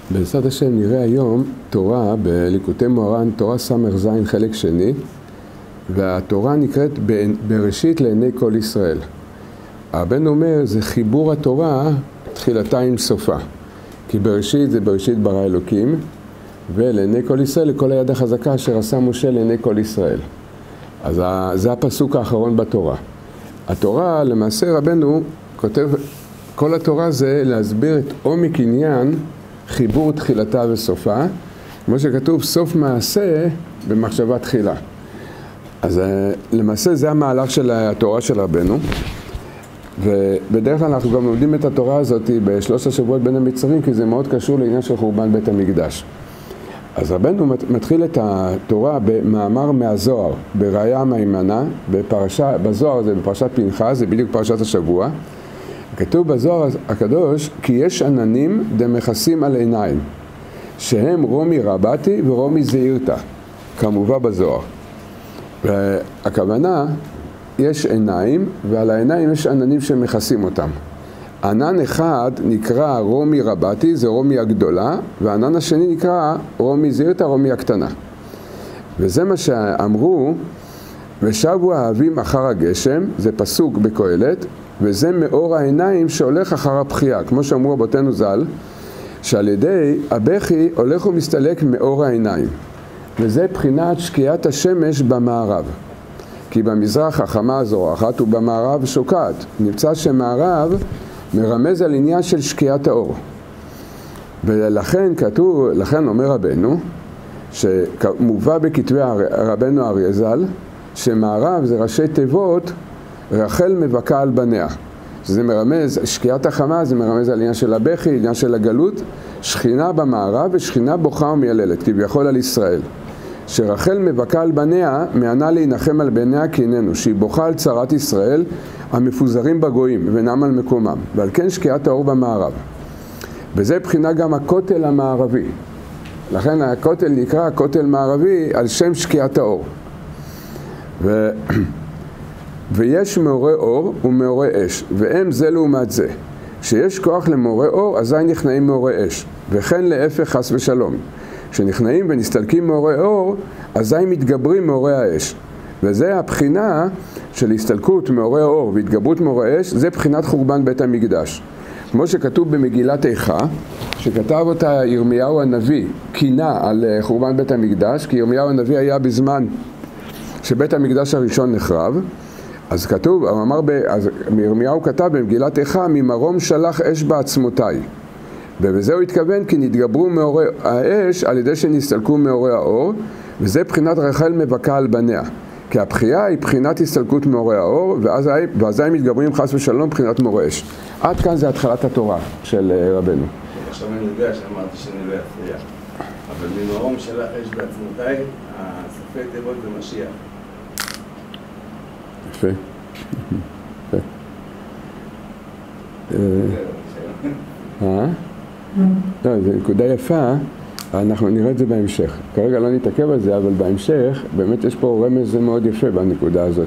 בעזרת השם נראה היום תורה בליקוטי מוהר"ן, תורה ס"ז חלק שני, והתורה נקראת בראשית לעיני כל ישראל. הבן אומר זה חיבור התורה תחילתה עם סופה, כי בראשית זה בראשית ברא אלוקים, ולעיני כל ישראל לכל היד החזקה אשר עשה משה לעיני כל ישראל. אז זה הפסוק האחרון בתורה. התורה למעשה רבנו כותב, כל התורה זה להסביר את עומק עניין חיבור תחילתה וסופה, כמו שכתוב סוף מעשה במחשבה תחילה. אז למעשה זה המהלך של התורה של רבנו, ובדרך כלל אנחנו גם לומדים את התורה הזאת בשלושת השבועות בין המצרים, כי זה מאוד קשור לעניין של חורבן בית המקדש. אז רבנו מתחיל את התורה במאמר מהזוהר, בראיה מהימנה, בזוהר זה בפרשת פנחס, זה בדיוק פרשת השבוע. כתוב בזוהר הקדוש, כי יש עננים דמכסים על עיניים, שהם רומי רבתי ורומי זעירתא, כמובן בזוהר. והכוונה, יש עיניים, ועל העיניים יש עננים שמכסים אותם. ענן אחד נקרא רומי רבתי, זה רומי הגדולה, והענן השני נקרא רומי זעירתא, רומי הקטנה. וזה מה שאמרו, ושבו האהבים אחר הגשם, זה פסוק בקהלת, וזה מאור העיניים שהולך אחר הבכייה, כמו שאמרו רבותינו ז"ל, שעל ידי הבכי הולך ומסתלק מאור העיניים, וזה בחינת שקיעת השמש במערב, כי במזרח החמה זורחת ובמערב שוקעת. נמצא שמערב מרמז על עניין של שקיעת האור, ולכן כתוב, לכן אומר רבנו, שמובא בכתבי רבנו אריה ז"ל, שמערב זה ראשי תיבות רחל מבכה על בניה, שזה מרמז, שקיעת החמה זה מרמז על עניין של הבכי, עניין של הגלות, שכינה במערב ושכינה בוכה ומייללת, כביכול על ישראל. שרחל מבכה על בניה, מענה להנחם על בניה כי איננו, שהיא בוכה על צרת ישראל המפוזרים בגויים ונם על מקומם, ועל כן שקיעת האור במערב. וזה בחינה גם הכותל המערבי, לכן הכותל נקרא כותל מערבי על שם שקיעת האור. ויש מאורי אור ומאורי אש, והם זה לעומת זה. כשיש כוח למאורי אור, אזי נכנעים מאורי אש, וכן להפך חס ושלום. כשנכנעים ונסתלקים מאורי אור, אזי מתגברים מאורי האש. וזה הבחינה של הסתלקות מאורי אור והתגברות מאורי אש, זה בחינת חורבן בית המקדש. כמו שכתוב במגילת איכה, שכתב אותה ירמיהו הנביא, קינה על חורבן בית המקדש, כי ירמיהו הנביא היה בזמן שבית המקדש הראשון נחרב. אז כתוב, אז ירמיהו כתב במגילת איכה, ממרום שלח אש בעצמותיי. ובזה הוא התכוון כי נתגברו מאורי האש על ידי שנסתלקו מאורי האור, וזה בחינת רחל מבכה על בניה. כי הבכייה היא בחינת הסתלקות מאורי האור, ואז הם מתגברים חס ושלום בחינת מאורי אש. עד כאן זה התחלת התורה של רבנו. עכשיו אני יודע שאמרתי שאני לא אפריע, אבל ממרום שלח אש בעצמותיי, הסופי תיבות במשיח. יפה. לא, זו נקודה יפה, אנחנו נראה את זה בהמשך. כרגע לא נתעכב על זה, אבל בהמשך באמת יש פה רמז מאוד יפה בנקודה הזאת.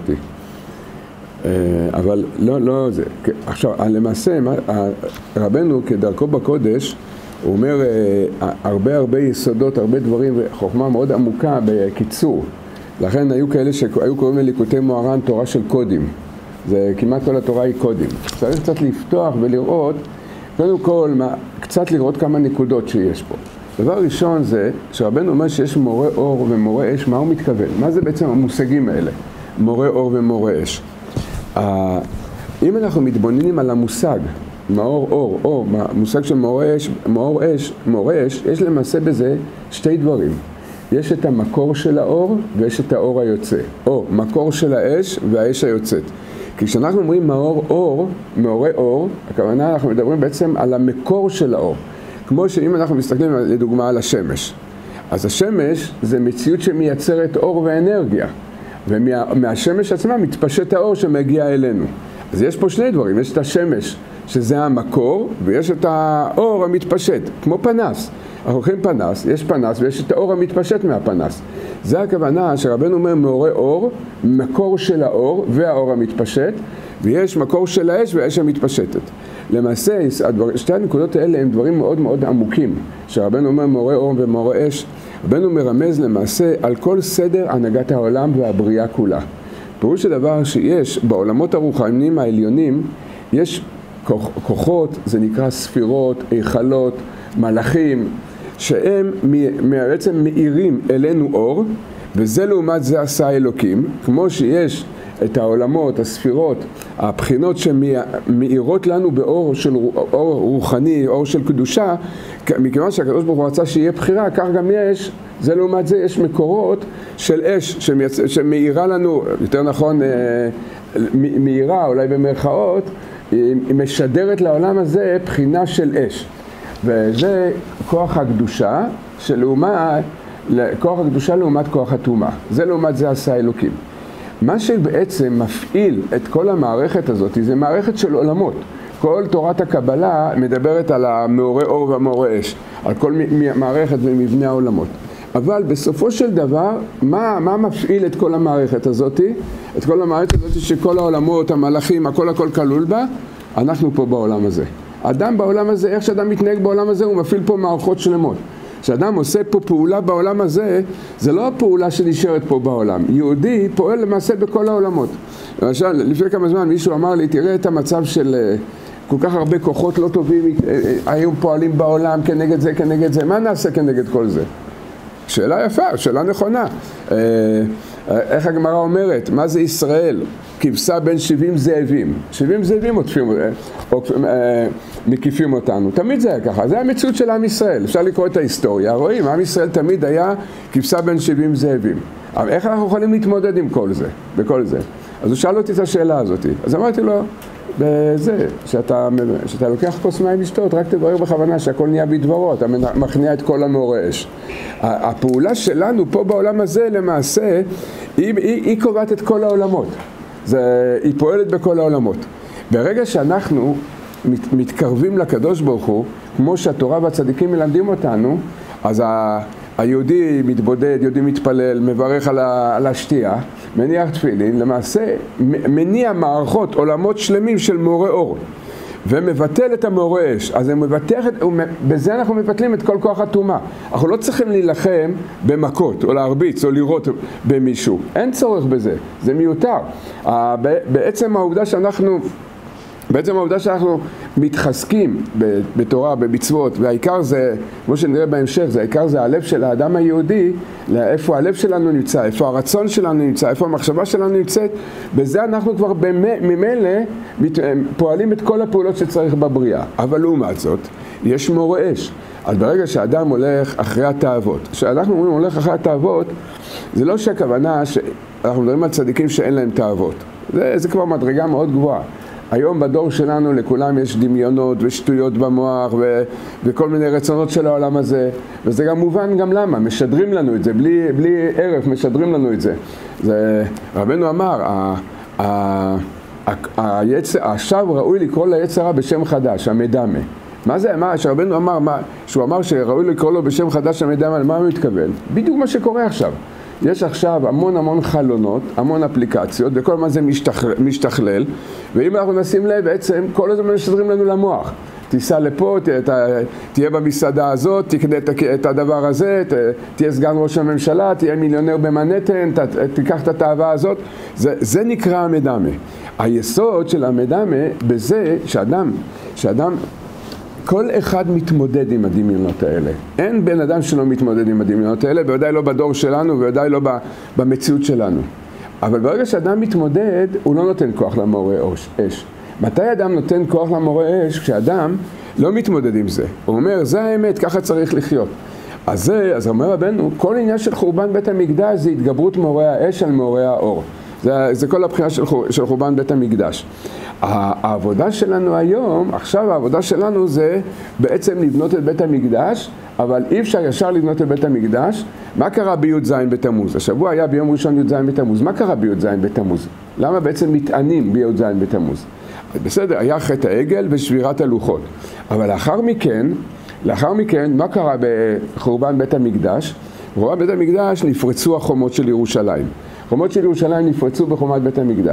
אבל לא זה. עכשיו, למעשה, רבנו כדרכו בקודש, הוא אומר הרבה יסודות, הרבה דברים, חוכמה מאוד עמוקה בקיצור. לכן היו כאלה שהיו קוראים לליקוטי מוהר"ן תורה של קודים. זה כמעט כל התורה היא קודים. צריך קצת לפתוח ולראות, קודם כל, קצת לראות כמה נקודות שיש פה. דבר ראשון זה שרבנו אומר שיש מורה אור ומורה אש, מה הוא מתכוון? מה זה בעצם המושגים האלה? מורה אור ומורה אש. אם אנחנו מתבוננים על המושג, מאור אור, או מושג של מורה אש, יש למעשה בזה שתי דברים. יש את המקור של האור ויש את האור היוצא, או מקור של האש והאש היוצאת. כי כשאנחנו אומרים מאורי אור, הכוונה אנחנו מדברים בעצם על המקור של האור. כמו שאם אנחנו מסתכלים לדוגמה על השמש, אז השמש זה מציאות שמייצרת אור ואנרגיה, ומהשמש עצמה מתפשט האור שמגיע אלינו. אז יש פה שני דברים, יש את השמש שזה המקור, ויש את האור המתפשט, כמו פנס. אנחנו הולכים פנס, יש פנס ויש את האור המתפשט מהפנס. זה הכוונה שרבנו אומר מאורי אור, מקור של האור והאור המתפשט, ויש מקור של האש והאש המתפשטת. למעשה, שתי הנקודות האלה הם דברים מאוד מאוד עמוקים, שרבנו אומר מורה אור ומורה אש, רבנו מרמז למעשה על כל סדר הנהגת העולם והבריאה כולה. פירוש הדבר שיש בעולמות הרוחניים העליונים, יש כוחות, זה נקרא ספירות, היכלות, מלאכים, שהם בעצם מאירים אלינו אור, וזה לעומת זה עשה אלוקים, כמו שיש את העולמות, הספירות, הבחינות שמאירות לנו באור של אור רוחני, אור של קדושה, מכיוון שהקדוש ברוך הוא רצה שיהיה בחירה, כך גם יש, זה לעומת זה יש מקורות של אש שמאירה לנו, יותר נכון, מאירה אולי במרכאות, היא משדרת לעולם הזה בחינה של אש. וזה כוח הקדושה כוח הקדושה לעומת כוח הטומאה. זה לעומת זה עשה אלוקים. מה שבעצם מפעיל את כל המערכת הזאת, זה מערכת של עולמות. כל תורת הקבלה מדברת על המאורי אור והמאורי אש, על כל מערכת ומבנה העולמות. אבל בסופו של דבר, מה מפעיל את כל המערכת הזאת? את כל המערכת הזאת שכל העולמות, המלאכים, הכל כלול בה, אנחנו פה בעולם הזה. אדם בעולם הזה, איך שאדם מתנהג בעולם הזה, הוא מפעיל פה מערכות שלמות. כשאדם עושה פה פעולה בעולם הזה, זה לא הפעולה שנשארת פה בעולם. יהודי פועל למעשה בכל העולמות. למשל, לפני כמה זמן מישהו אמר לי, תראה את המצב של כל כך הרבה כוחות לא טובים, היום פועלים בעולם כנגד זה, כנגד זה. מה נעשה כנגד כל זה? שאלה יפה, שאלה נכונה. איך הגמרא אומרת? מה זה ישראל? כבשה בין 70 זאבים. 70 זאבים מקיפים אותנו. תמיד זה היה ככה. זה המציאות של עם ישראל. אפשר לקרוא את ההיסטוריה. רואים, עם ישראל תמיד היה כבשה בין 70 זאבים. אבל איך אנחנו יכולים להתמודד עם כל זה? בכל זה? אז הוא שאל אותי את השאלה הזאת. אז אמרתי לו, בזה, שאתה לוקח כוס מים לשתות, רק תברר בכוונה שהכל נהיה בדברו, אתה מכניע את כל המאורי אש. הפעולה שלנו פה בעולם הזה למעשה, היא קובעת את כל העולמות. היא פועלת בכל העולמות. ברגע שאנחנו מתקרבים לקדוש ברוך הוא, כמו שהתורה והצדיקים מלמדים אותנו, אז היהודי מתבודד, יהודי מתפלל, מברך על השתייה, מניח תפילין, למעשה מניע מערכות, עולמות שלמים של מאורי אור, ומבטל את המאורי אש. אז בזה אנחנו מבטלים את כל כוח הטומאה. אנחנו לא צריכים להילחם במכות, או להרביץ, או לירות במישהו. אין צורך בזה, זה מיותר. בעצם העובדה שאנחנו מתחזקים בתורה, במצוות, והעיקר זה, כמו שנראה בהמשך, העיקר זה הלב של האדם היהודי, איפה הלב שלנו נמצא, איפה הרצון שלנו נמצא, איפה המחשבה שלנו נמצאת, בזה אנחנו כבר ממילא פועלים את כל הפעולות שצריך בבריאה. אבל לעומת זאת, יש מאורי אש. אז ברגע שאדם הולך אחרי התאוות, כשאנחנו אומרים הולך אחרי התאוות, זה לא שהכוונה שאנחנו מדברים על צדיקים שאין להם תאוות. זה כבר מדרגה מאוד גבוהה. היום בדור שלנו לכולם יש דמיונות ושטויות במוח וכל מיני רצונות של העולם הזה, וזה גם מובן גם למה, משדרים לנו את זה, בלי ערף משדרים לנו את זה. רבנו אמר, עכשיו ראוי לקרוא ליצר הרע בשם חדש, המדמה. מה זה? שרבנו אמר, שהוא אמר שראוי לקרוא לו בשם חדש המדמה, למה הוא מתכוון? בדיוק מה שקורה עכשיו. יש עכשיו המון חלונות, המון אפליקציות, וכל מה זה משתכלל, ואם אנחנו נשים לב, בעצם כל הזמן משדרים לנו למוח. תיסע לפה, תהיה במסעדה הזאת, תקנה את הדבר הזה, תהיה סגן ראש הממשלה, תהיה מיליונר במנהטן, תיקח את התאווה הזאת. זה נקרא המדמה. היסוד של המדמה בזה שאדם כל אחד מתמודד עם הדמיונות האלה. אין בן אדם שלא מתמודד עם הדמיונות האלה, בוודאי לא בדור שלנו, בוודאי לא במציאות שלנו. אבל ברגע שאדם מתמודד, הוא לא נותן כוח למאורי אש. מתי אדם נותן כוח למאורי אש? כשאדם לא מתמודד עם זה. הוא אומר, זה האמת, ככה צריך לחיות. אז אומר רבנו, כל עניין של חורבן בית המקדש זה התגברות מאורי האש על מאורי האור. זה כל הבחינה של חורבן בית המקדש. העבודה שלנו היום, עכשיו העבודה שלנו זה בעצם לבנות את בית המקדש, אבל אי אפשר ישר לבנות את בית המקדש. מה קרה בי"ז בתמוז? השבוע היה ביום ראשון י"ז בתמוז. מה קרה בי"ז בתמוז? למה בעצם מתענים בי"ז בתמוז? בסדר, היה חטא העגל ושבירת הלוחות. אבל לאחר מכן, מה קרה בחורבן בית המקדש? בחורבן בית המקדש נפרצו החומות של ירושלים. חומות של ירושלים נפרצו בחומת בית המקדש.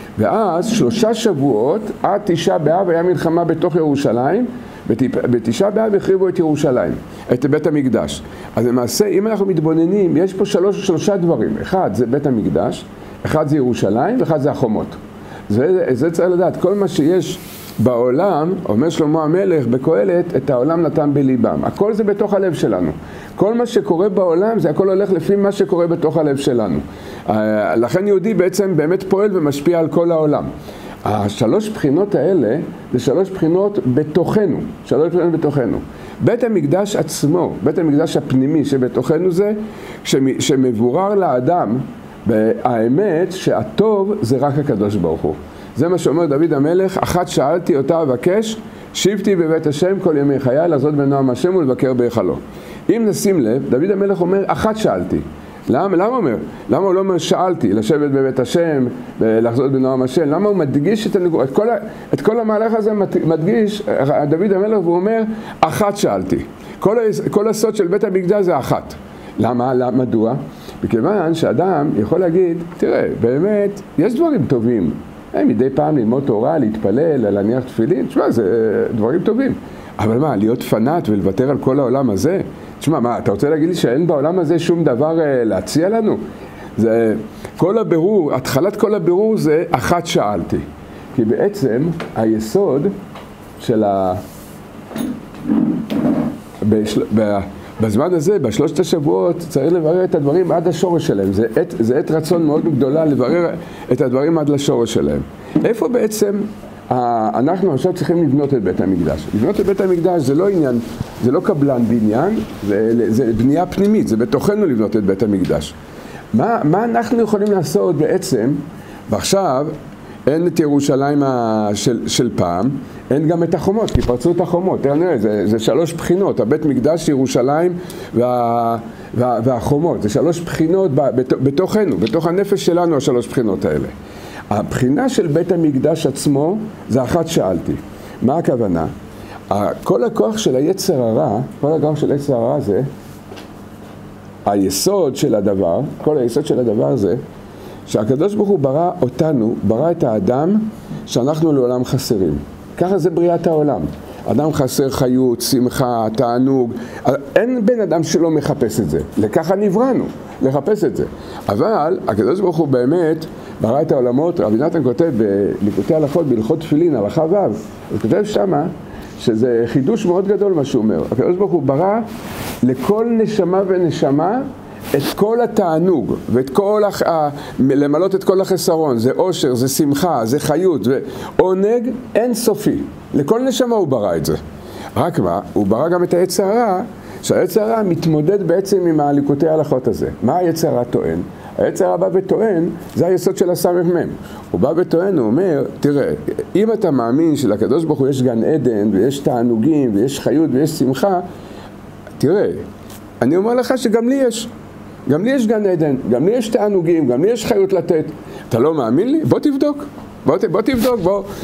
ואז 3 שבועות עד 9 באב היה מלחמה בתוך ירושלים, ב9 באב החריבו את ירושלים, את בית המקדש. אז למעשה, אם אנחנו מתבוננים, יש פה 3 דברים. אחד זה בית המקדש, אחד זה ירושלים, ואחד זה החומות. זה צריך לדעת, כל מה שיש בעולם, אומר שלמה המלך בקהלת, את העולם נתן בליבם. הכל זה בתוך הלב שלנו. כל מה שקורה בעולם, זה הכל הולך לפי מה שקורה בתוך הלב שלנו. לכן יהודי בעצם באמת פועל ומשפיע על כל העולם. 3 בחינות האלה, זה 3 בחינות בתוכנו. 3 בחינות בתוכנו. בית המקדש עצמו, בית המקדש הפנימי שבתוכנו זה, שמבורר לאדם, האמת שהטוב זה רק הקדוש ברוך הוא. זה מה שאומר דוד המלך, אחת שאלתי אותה אבקש, שבתי בבית השם כל ימי חיי, לעשות בנועם השם ולבקר בהיכלו. אם נשים לב, דוד המלך אומר, אחת שאלתי. למה אומר? למה הוא לא אומר שאלתי, לשבת בבית השם, לחזות בנועם השם? למה הוא מדגיש את כל המהלך הזה מדגיש, דוד המלך, והוא אומר, אחת שאלתי. כל הסוד של בית המקדש זה אחת. למה? מדוע? מכיוון שאדם יכול להגיד, תראה, באמת, יש דברים טובים. מדי פעם ללמוד תורה, להתפלל, להניח תפילין, תשמע, זה דברים טובים. אבל מה, להיות פנאט ולוותר על כל העולם הזה? תשמע, מה, אתה רוצה להגיד לי שאין בעולם הזה שום דבר להציע לנו? זה, כל הבירור, התחלת כל הבירור זה אחת שאלתי. כי בעצם היסוד של בזמן הזה, ב3 השבועות, צריך לברר את הדברים עד השורש שלהם. זה עת רצון מאוד גדולה לברר את הדברים עד לשורש שלהם. איפה בעצם אנחנו עכשיו צריכים לבנות את בית המקדש? לבנות את בית המקדש זה לא עניין, זה לא קבלן בניין, זה בנייה פנימית, זה בתוכנו לבנות את בית המקדש. מה אנחנו יכולים לעשות בעצם, ועכשיו אין את ירושלים של פעם, אין גם את החומות, כי פרצו את החומות. זה 3 בחינות, הבית מקדש, ירושלים והחומות. זה 3 בחינות בתוכנו, בתוך הנפש שלנו, 3 בחינות האלה. הבחינה של בית המקדש עצמו, זה אחת שאלתי. מה הכוונה? כל הכוח של היצר הרע, כל הכוח של היצר הרע זה, היסוד של הדבר, כל היסוד של הדבר זה, שהקדוש ברוך הוא ברא אותנו, ברא את האדם, שאנחנו לעולם חסרים. ככה זה בריאת העולם. אדם חסר חיות, שמחה, תענוג. אין בן אדם שלא מחפש את זה. לככה נבראנו, לחפש את זה. אבל הקדוש ברוך הוא באמת ברא את העולמות. רבי נתן כותב בליקוטי הלכות, בהלכות תפילין, הלכה ו', הוא כותב שמה שזה חידוש מאוד גדול מה שהוא אומר. הקדוש ברוך הוא ברא לכל נשמה ונשמה את כל התענוג, ואת כל למלות את כל החסרון, זה אושר, זה שמחה, זה חיות, ועונג אינסופי. לכל נשמה הוא ברא את זה. רק מה? הוא ברא גם את היצר הרע, שהיצר הרע מתמודד בעצם עם הליקוטי ההלכות הזה. מה היצר הרע טוען? היצר הרע בא וטוען, זה היסוד של הסמ"ם. הוא בא וטוען, הוא אומר, תראה, אם אתה מאמין שלקדוש ברוך הוא יש גן עדן, ויש תענוגים, ויש חיות, ויש שמחה, תראה, אני אומר לך שגם לי יש. גם לי יש גן עדן, גם לי יש תענוגים, גם לי יש חיות לתת. אתה לא מאמין לי? בוא תבדוק. בוא תבדוק,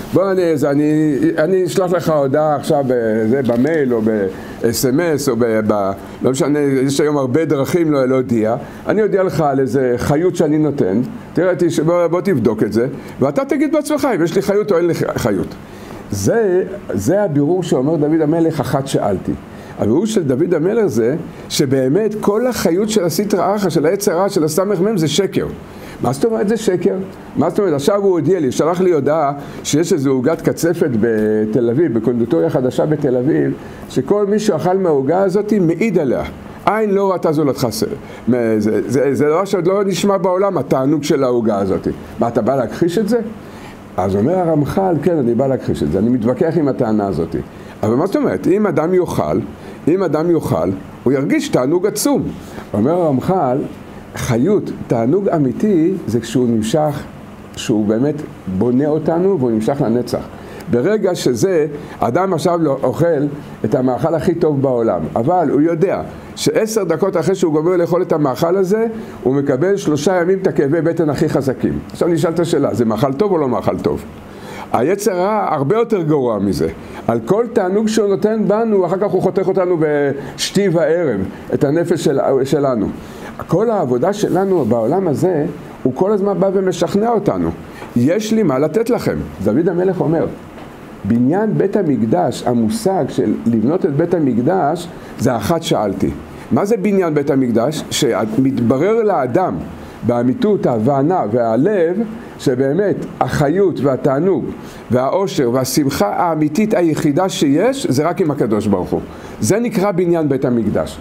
אני אשלח לך הודעה עכשיו במייל או ב-SMS או לא משנה, יש היום הרבה דרכים להודיע. אני אודיע לך על איזה חיות שאני נותן. תראה, בוא תבדוק את זה, ואתה תגיד בעצמך אם יש לי חיות או אין לי חיות. זה הבירור שאומר דוד המלך, אחת שאלתי. הבירור של דוד המלך זה שבאמת כל החיות של הסטרא אחרא, של היצר הרע, של הסמ"ם זה שקר. מה זאת אומרת זה שקר? מה זאת אומרת? עכשיו הוא הודיע לי, שלח לי הודעה שיש איזו עוגת קצפת בתל אביב, בקונדיטוריה חדשה בתל אביב, שכל מי שאכל מהעוגה הזאת מעיד עליה. עין לא ראתה זולתך. זה דבר שעוד לא נשמע בעולם, התענוג של העוגה הזאת. מה, אתה בא להכחיש את זה? אז אומר הרמח"ל, כן, אני בא להכחיש את זה, אני מתווכח עם הטענה הזאת. אבל מה זאת אומרת? אם אדם יאכל, הוא ירגיש תענוג עצום. אומר הרמח"ל, חיות, תענוג אמיתי, זה כשהוא נמשך, שהוא באמת בונה אותנו והוא נמשך לנצח. ברגע שזה, אדם עכשיו לא אוכל את המאכל הכי טוב בעולם, אבל הוא יודע ש10 דקות אחרי שהוא גומר לאכול את המאכל הזה, הוא מקבל 3 ימים את הכאבי בטן הכי חזקים. עכשיו נשאל את השאלה, זה מאכל טוב או לא מאכל טוב? היצר הרע הרבה יותר גרוע מזה. על כל תענוג שהוא נותן בנו, אחר כך הוא חותך אותנו בשתי וערב, את הנפש שלנו. כל העבודה שלנו בעולם הזה, הוא כל הזמן בא ומשכנע אותנו. יש לי מה לתת לכם. דוד המלך אומר, בניין בית המקדש, המושג של לבנות את בית המקדש, זה אחת שאלתי. מה זה בניין בית המקדש? שמתברר לאדם באמיתות, ההבנה והלב, שבאמת החיות והתענוג והאושר והשמחה האמיתית היחידה שיש, זה רק עם הקדוש ברוך הוא. זה נקרא בניין בית המקדש.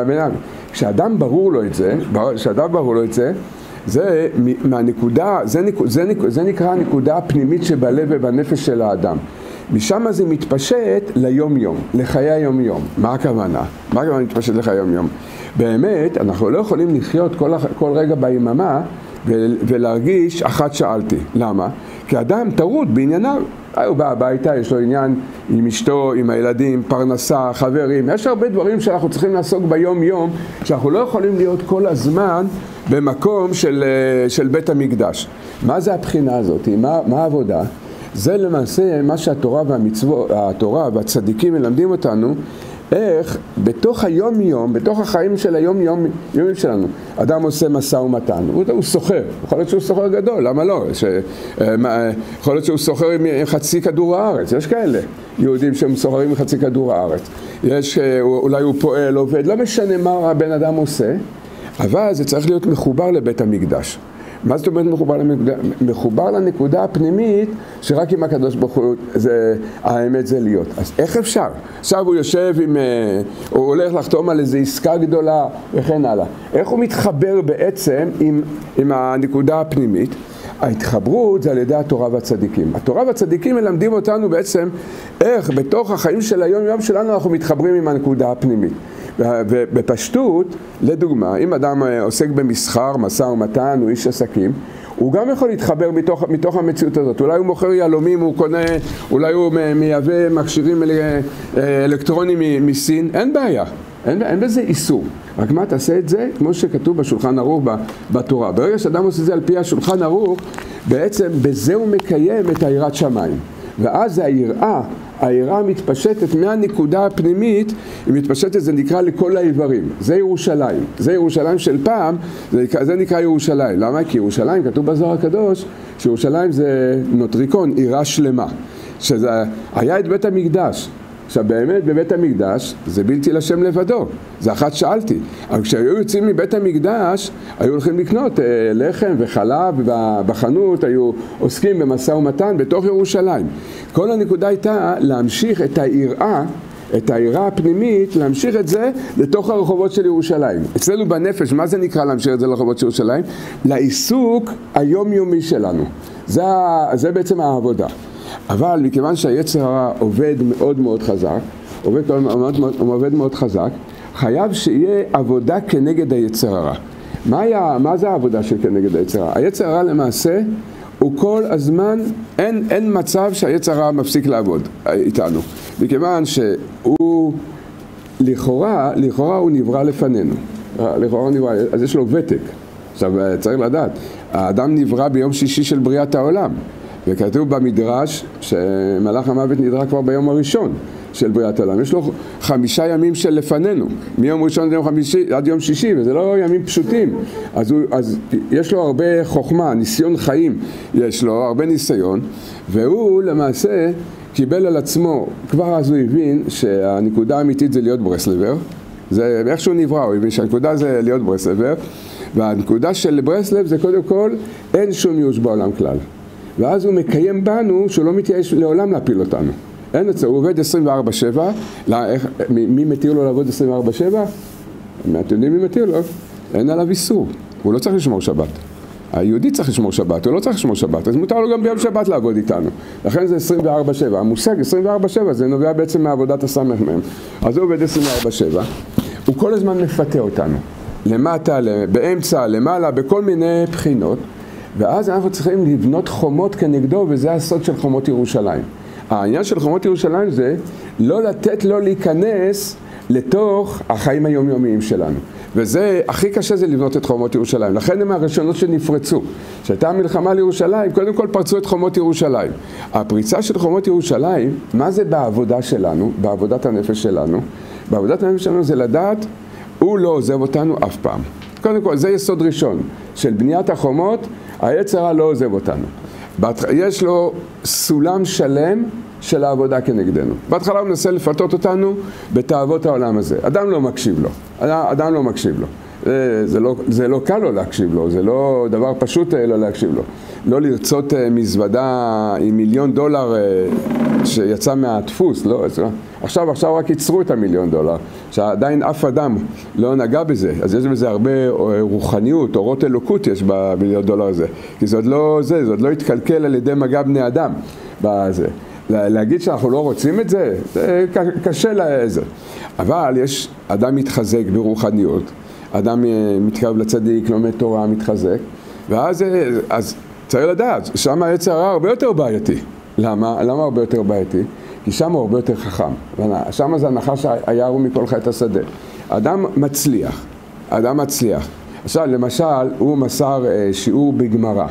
כשאדם ברור לו את זה, זה מהנקודה, זה נקרא הנקודה הפנימית שבלב ובנפש של האדם. משם זה מתפשט ליום יום, לחיי היום יום. מה הכוונה? מה הכוונה מתפשט לחיי היום יום? באמת, אנחנו לא יכולים לחיות כל רגע ביממה ולהרגיש אחת שאלתי. למה? כי אדם טרוד בענייניו. הוא בא הביתה, יש לו עניין עם אשתו, עם הילדים, פרנסה, חברים. יש הרבה דברים שאנחנו צריכים לעסוק ביום יום, שאנחנו לא יכולים להיות כל הזמן במקום של בית המקדש. מה זה הבחינה הזאת? מה העבודה? זה למעשה מה שהתורה והמצוות, התורה והצדיקים מלמדים אותנו, איך בתוך היום יום, בתוך החיים של היום יום שלנו, אדם עושה משא ומתן, הוא סוחר, יכול להיות שהוא סוחר גדול, למה לא? יכול להיות שהוא סוחר עם חצי כדור הארץ, יש כאלה יהודים שהם סוחרים עם חצי כדור הארץ, אולי הוא פועל, עובד, לא משנה מה הבן אדם עושה, אבל זה צריך להיות מחובר לבית המקדש. מה זאת אומרת מחובר לנקודה הפנימית שרק עם הקדוש ברוך הוא האמת זה להיות. אז איך אפשר? עכשיו הוא יושב הוא הולך לחתום על איזו עסקה גדולה וכן הלאה. איך הוא מתחבר בעצם עם הנקודה הפנימית? ההתחברות זה על ידי התורה והצדיקים. התורה והצדיקים מלמדים אותנו בעצם איך בתוך החיים של היום יום שלנו אנחנו מתחברים עם הנקודה הפנימית. ובפשטות, לדוגמה, אם אדם עוסק במסחר, משא ומתן, הוא איש עסקים, הוא גם יכול להתחבר מתוך המציאות הזאת. אולי הוא מוכר יהלומים, הוא קונה, אולי הוא מייבא מכשירים אלקטרונים מסין, אין בעיה. אין בזה איסור. רק מה תעשה את זה? כמו שכתוב בשולחן ערוך בתורה. ברגע שאדם עושה את זה על פי השולחן ערוך, בעצם בזה הוא מקיים את היראת שמיים. ואז זה היראה מתפשטת מהנקודה הפנימית, היא מתפשטת, זה נקרא לכל האיברים. זה ירושלים. זה ירושלים של פעם, זה נקרא ירושלים. למה? כי ירושלים, כתוב בזוהר הקדוש, שירושלים זה נוטריקון, עירה שלמה. שזה היה את בית המקדש. עכשיו באמת בבית המקדש זה בלתי לשם לבדו, זה אחת שאלתי. אבל כשהיו יוצאים מבית המקדש, היו הולכים לקנות לחם וחלב בחנות, היו עוסקים במשא ומתן בתוך ירושלים. כל הנקודה הייתה להמשיך את העירה הפנימית, להמשיך את זה לתוך הרחובות של ירושלים. אצלנו בנפש, מה זה נקרא להמשיך את זה לרחובות של ירושלים? לעיסוק היומיומי שלנו. זה בעצם העבודה. אבל מכיוון שהיצר הרע עובד מאוד מאוד חזק, עובד מאוד חזק, חייב שיהיה עבודה כנגד היצר הרע. מה זה העבודה של כנגד היצר הרע? היצר הרע למעשה הוא כל הזמן, אין מצב שהיצר הרע מפסיק לעבוד איתנו. מכיוון שהוא לכאורה הוא נברא לפנינו. לכאורה הוא נברא, אז יש לו ותק. עכשיו צריך לדעת, האדם נברא ביום שישי של בריאת העולם. וכתוב במדרש שמלאך המוות נדרה כבר ביום הראשון של בריאת העולם. יש לו 5 ימים של לפנינו, מיום ראשון עד יום שישי, וזה לא ימים פשוטים. אז יש לו הרבה חוכמה, ניסיון חיים, יש לו הרבה ניסיון, והוא למעשה קיבל על עצמו, כבר אז הוא הבין שהנקודה האמיתית זה להיות ברסלבר, זה איך שהוא נברא, הוא הבין שהנקודה זה להיות ברסלבר, והנקודה של ברסלב זה קודם כל, אין שום ייאוש בעולם כלל. ואז הוא מקיים בנו שהוא לא מתייאש לעולם להפיל אותנו. אין את זה, הוא עובד 24/7. מי מתיר לו לעבוד 24/7? אתם יודעים מי מתיר לו? אין עליו איסור. הוא לא צריך לשמור שבת. היהודי צריך לשמור שבת, הוא לא צריך לשמור שבת. אז מותר לו גם ביום שבת לעבוד איתנו. לכן זה 24/7. המושג 24/7 זה נובע בעצם מעבודת הסמך מהם. אז הוא עובד 24/7. הוא כל הזמן מפתה אותנו. למטה, באמצע, למעלה, בכל מיני בחינות. ואז אנחנו צריכים לבנות חומות כנגדו, וזה הסוד של חומות ירושלים. העניין של חומות ירושלים זה לא לתת לו להיכנס לתוך החיים היומיומיים שלנו. וזה, הכי קשה זה לבנות את חומות ירושלים. לכן הם הראשונות שנפרצו. כשהייתה המלחמה לירושלים, קודם כל פרצו את חומות ירושלים. הפריצה של חומות ירושלים, מה זה בעבודה שלנו, בעבודת הנפש שלנו? בעבודת הנפש שלנו זה לדעת, הוא לא עוזב אותנו אף פעם. קודם כל, זה יסוד ראשון של בניית החומות, היצר הרע לא עוזב אותנו. יש לו סולם שלם של העבודה כנגדנו. בהתחלה הוא מנסה לפתות אותנו בתאוות העולם הזה. אדם לא מקשיב לו. אדם לא מקשיב לו. זה לא קל לו להקשיב לו, זה לא דבר פשוט לא להקשיב לו. לא לרצות מזוודה עם $1,000,000 שיצא מהדפוס, לא, עכשיו רק ייצרו את $1,000,000, שעדיין אף אדם לא נגע בזה, אז יש בזה הרבה רוחניות, אורות אלוקות יש ב$1,000,000 הזה, כי זה עוד לא התקלקל על ידי מגע בני אדם בזה. להגיד שאנחנו לא רוצים את זה, זה קשה לזה. אבל יש אדם מתחזק ברוחניות, אדם מתקרב לצדיק, לומד תורה, מתחזק, ואז צריך לדעת, שם היצר הרע הרבה יותר בעייתי. למה? למה הרבה יותר בעייתי? כי שם הוא הרבה יותר חכם. שם זה הנחש היער מכל חטא השדה. אדם מצליח. עכשיו, למשל, הוא מסר שיעור בגמרא,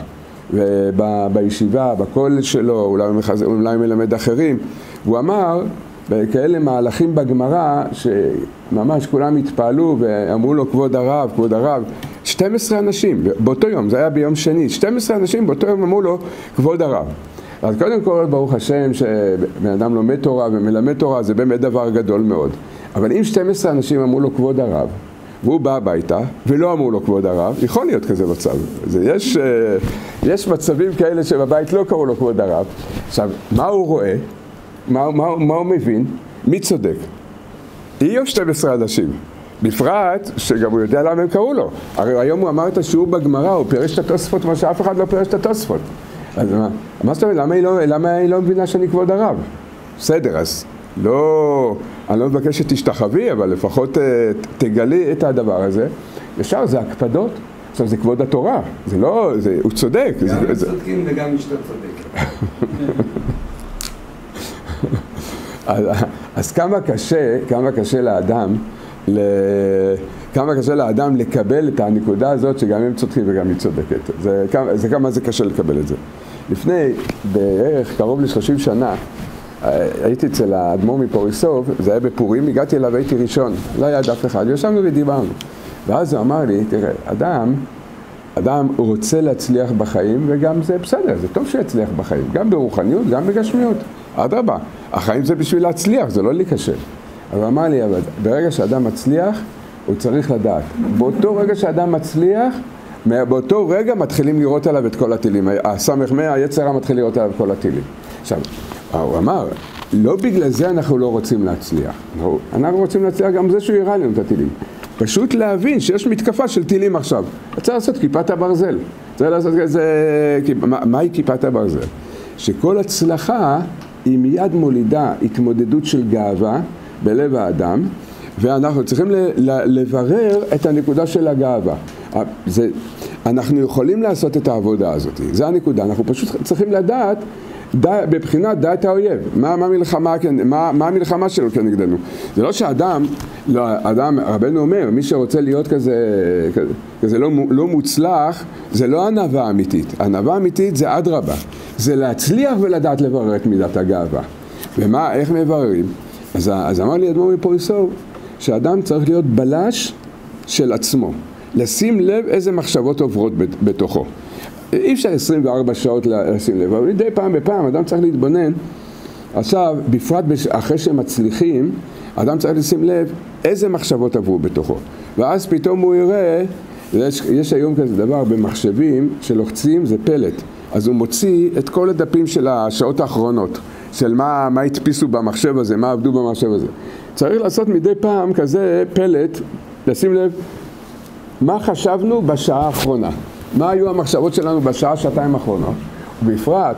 בישיבה, בקול שלו, אולי מלמד אחרים, והוא אמר, בכאלה מהלכים בגמרא, שממש כולם התפעלו ואמרו לו, כבוד הרב, 12 אנשים, באותו יום, זה היה ביום שני, 12 אנשים באותו יום אמרו לו, כבוד הרב. אז קודם כל, ברוך השם, שבן אדם לומד תורה ומלמד תורה, זה באמת דבר גדול מאוד. אבל אם 12 אנשים אמרו לו כבוד הרב, והוא בא הביתה, ולא אמרו לו כבוד הרב, יכול להיות כזה מצב. יש מצבים כאלה שבבית לא קראו לו כבוד הרב. עכשיו, מה הוא רואה? מה הוא מבין? מי צודק? היא או 12 אנשים? בפרט שגם הוא יודע למה הם קראו לו. הרי היום הוא אמר את השיעור בגמרא, הוא פירש את התוספות, מה שאף אחד לא פירש את התוספות. אז מה זאת אומרת? למה היא לא מבינה שאני כבוד הרב? בסדר, אז אני לא מבקש שתשתחווי, אבל לפחות תגלי את הדבר הזה. ישר זה הקפדות, עכשיו זה כבוד התורה, הוא צודק. גם צודקים וגם אשתו צודק. אז כמה קשה לאדם לקבל את הנקודה הזאת שגם הם צודקים וגם היא צודקת. כמה זה קשה לקבל את זה. לפני בערך קרוב ל-30 שנה, הייתי אצל האדמו"ר מפוריסוב, זה היה בפורים, הגעתי אליו, הייתי ראשון, לא היה דף אחד, ישבנו ודיברנו. ואז הוא אמר לי, תראה, אדם רוצה להצליח בחיים, וגם זה בסדר, זה טוב שיצליח בחיים, גם ברוחניות, גם בגשמיות. אדרבה, החיים זה בשביל להצליח, זה לא להיכשל. אבל הוא אמר לי, אבל ברגע שאדם מצליח, הוא צריך לדעת. באותו רגע שאדם מצליח, באותו רגע מתחילים לראות עליו את כל הטילים. הסמך היצר מתחיל לראות עליו את כל הטילים. עכשיו, הוא אמר, לא בגלל זה אנחנו לא רוצים להצליח. אנחנו רוצים להצליח גם זה שהוא יראה לנו את הטילים. פשוט להבין שיש מתקפה של טילים עכשיו. צריך לעשות כיפת הברזל. צריך לעשות כזה... מהי כיפת הברזל? שכל הצלחה היא מיד מולידה התמודדות של גאווה בלב האדם, ואנחנו צריכים לברר את הנקודה של הגאווה. אנחנו יכולים לעשות את העבודה הזאת. זה הנקודה. אנחנו פשוט צריכים לדעת בבחינת דעת האויב, מה המלחמה שלו כנגדנו. זה לא שאדם, רבנו אומר, מי שרוצה להיות כזה לא מוצלח, זה לא ענווה אמיתית. ענווה אמיתית זה אדרבה, זה להצליח ולדעת לברר את מידת הגאווה. איך מבררים? אז אמר לי אדמו"ר מפוריסוב, שאדם צריך להיות בלש של עצמו, לשים לב איזה מחשבות עוברות בתוכו. אי אפשר 24 שעות לשים לב, אבל מדי פעם בפעם אדם צריך להתבונן. עכשיו, בפרט אחרי שהם מצליחים, אדם צריך לשים לב איזה מחשבות עברו בתוכו. ואז פתאום הוא יראה, יש היום כזה דבר במחשבים שלוחצים, זה פלט. אז הוא מוציא את כל הדפים של השעות האחרונות, של מה התפיסו במחשב הזה, מה עבדו במחשב הזה. צריך לעשות מדי פעם כזה פלט, לשים לב מה חשבנו בשעה האחרונה. מה היו המחשבות שלנו בשעה, שעתיים האחרונות? ובפרט,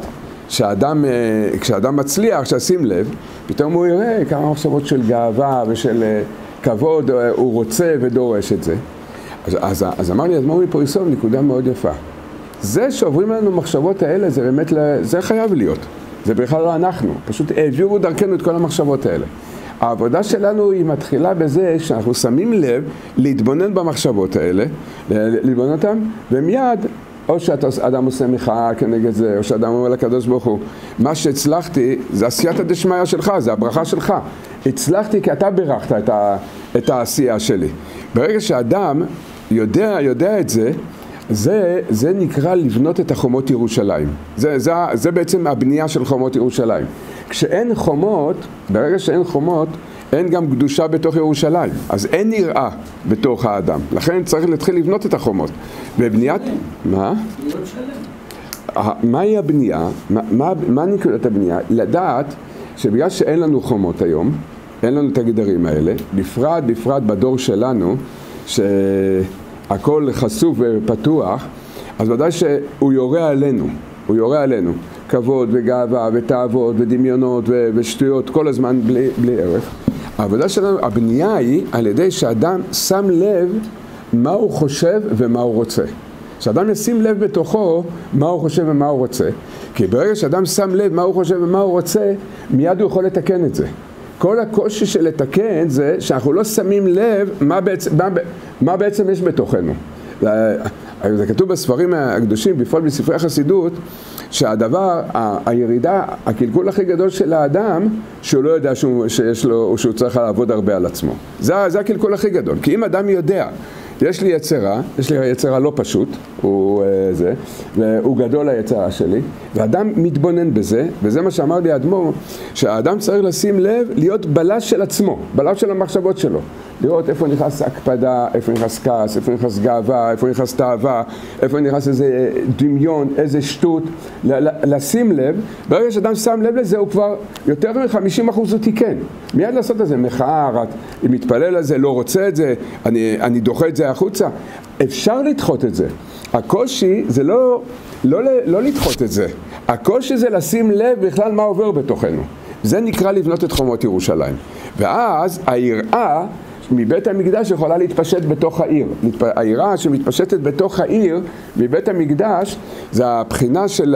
כשאדם מצליח, ששים לב, פתאום הוא יראה כמה מחשבות של גאווה ושל כבוד, הוא רוצה ודורש את זה. אז אמר לי, אדמו"ר מפוריסוב, נקודה מאוד יפה. זה שעוברים לנו מחשבות האלה, זה באמת, זה חייב להיות. זה בכלל לא אנחנו, פשוט העבירו דרכנו את כל המחשבות האלה. העבודה שלנו היא מתחילה בזה שאנחנו שמים לב להתבונן במחשבות האלה, להתבונן אותם, ומיד, או שאדם עושה מחאה כנגד זה, או שאדם אומר לקדוש ברוך הוא, מה שהצלחתי זה עשייתא דשמיא שלך, זה הברכה שלך. הצלחתי כי אתה ברכת את העשייה שלי. ברגע שאדם יודע את זה, זה נקרא לבנות את החומות ירושלים. זה בעצם הבנייה של חומות ירושלים. כשאין חומות, ברגע שאין חומות, אין גם קדושה בתוך ירושלים. אז אין יראה בתוך האדם. לכן צריך להתחיל לבנות את החומות. בבניית... מה? מהי הבנייה? מה נקודת הבנייה? לדעת שבגלל שאין לנו חומות היום, אין לנו את הגדרים האלה, בפרט בדור שלנו, שהכל חשוף ופתוח, אז ודאי שהוא יורה עלינו, הוא יורה עלינו. כבוד וגאווה ותאוות ודמיונות ושטויות כל הזמן בלי ערך. העבודה שלנו, הבנייה היא על ידי שאדם שם לב מה הוא חושב ומה הוא רוצה. שאדם ישים לב בתוכו מה הוא חושב ומה הוא רוצה. כי ברגע שאדם שם לב מה הוא חושב ומה הוא רוצה, מיד הוא יכול לתקן את זה. כל הקושי של לתקן זה שאנחנו לא שמים לב מה בעצם יש בתוכנו. זה כתוב בספרים הקדושים, בפרט בספרי החסידות, שהדבר, הירידה, הקלקול הכי גדול של האדם, שהוא לא יודע שיש לו, שהוא צריך לעבוד הרבה על עצמו. זה הקלקול הכי גדול. כי אם אדם יודע, יש לי יצרה לא פשוט, והוא גדול היצרה שלי, ואדם מתבונן בזה, וזה מה שאמר לי האדמו"ר, שהאדם צריך לשים לב להיות בלש של עצמו, בלש של המחשבות שלו. לראות איפה נכנס הקפדה, איפה נכנס כעס, איפה נכנס גאווה, איפה נכנס תאווה, איפה נכנס איזה דמיון, איזה שטות, לשים לב. ברגע שאדם שם לב לזה, הוא כבר יותר מ-50% הוא תיקן. מיד לעשות את זה, מחאה, מתפלל על זה, לא רוצה את זה, אני דוחה את זה החוצה. אפשר לדחות את זה. הקושי זה לא לדחות את זה. הקושי זה לשים לב בכלל מה עובר בתוכנו. זה נקרא לבנות את חומות ירושלים. ואז היראה מבית המקדש יכולה להתפשט בתוך העיר. היראה שמתפשטת בתוך העיר מבית המקדש זה הבחינה של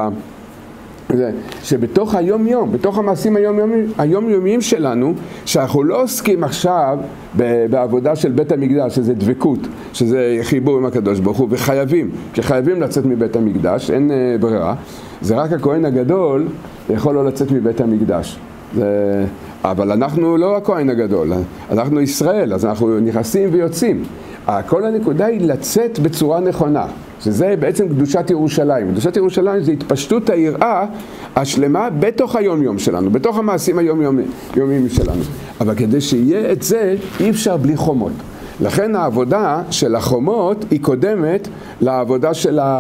שבתוך היום-יום, בתוך המעשים היום-יומיים שלנו, שאנחנו לא עוסקים עכשיו בעבודה של בית המקדש, שזה דבקות, שזה חיבור עם הקדוש ברוך הוא, וחייבים לצאת מבית המקדש, אין ברירה. זה רק הכהן הגדול יכול לא לצאת מבית המקדש. אבל אנחנו לא הכהן הגדול, אנחנו ישראל, אז אנחנו נכנסים ויוצאים. כל הנקודה היא לצאת בצורה נכונה, שזה בעצם קדושת ירושלים. קדושת ירושלים זה התפשטות היראה השלמה בתוך היום-יום שלנו, בתוך המעשים היום-יומיים שלנו. אבל כדי שיהיה את זה, אי אפשר בלי חומות. לכן העבודה של החומות היא קודמת לעבודה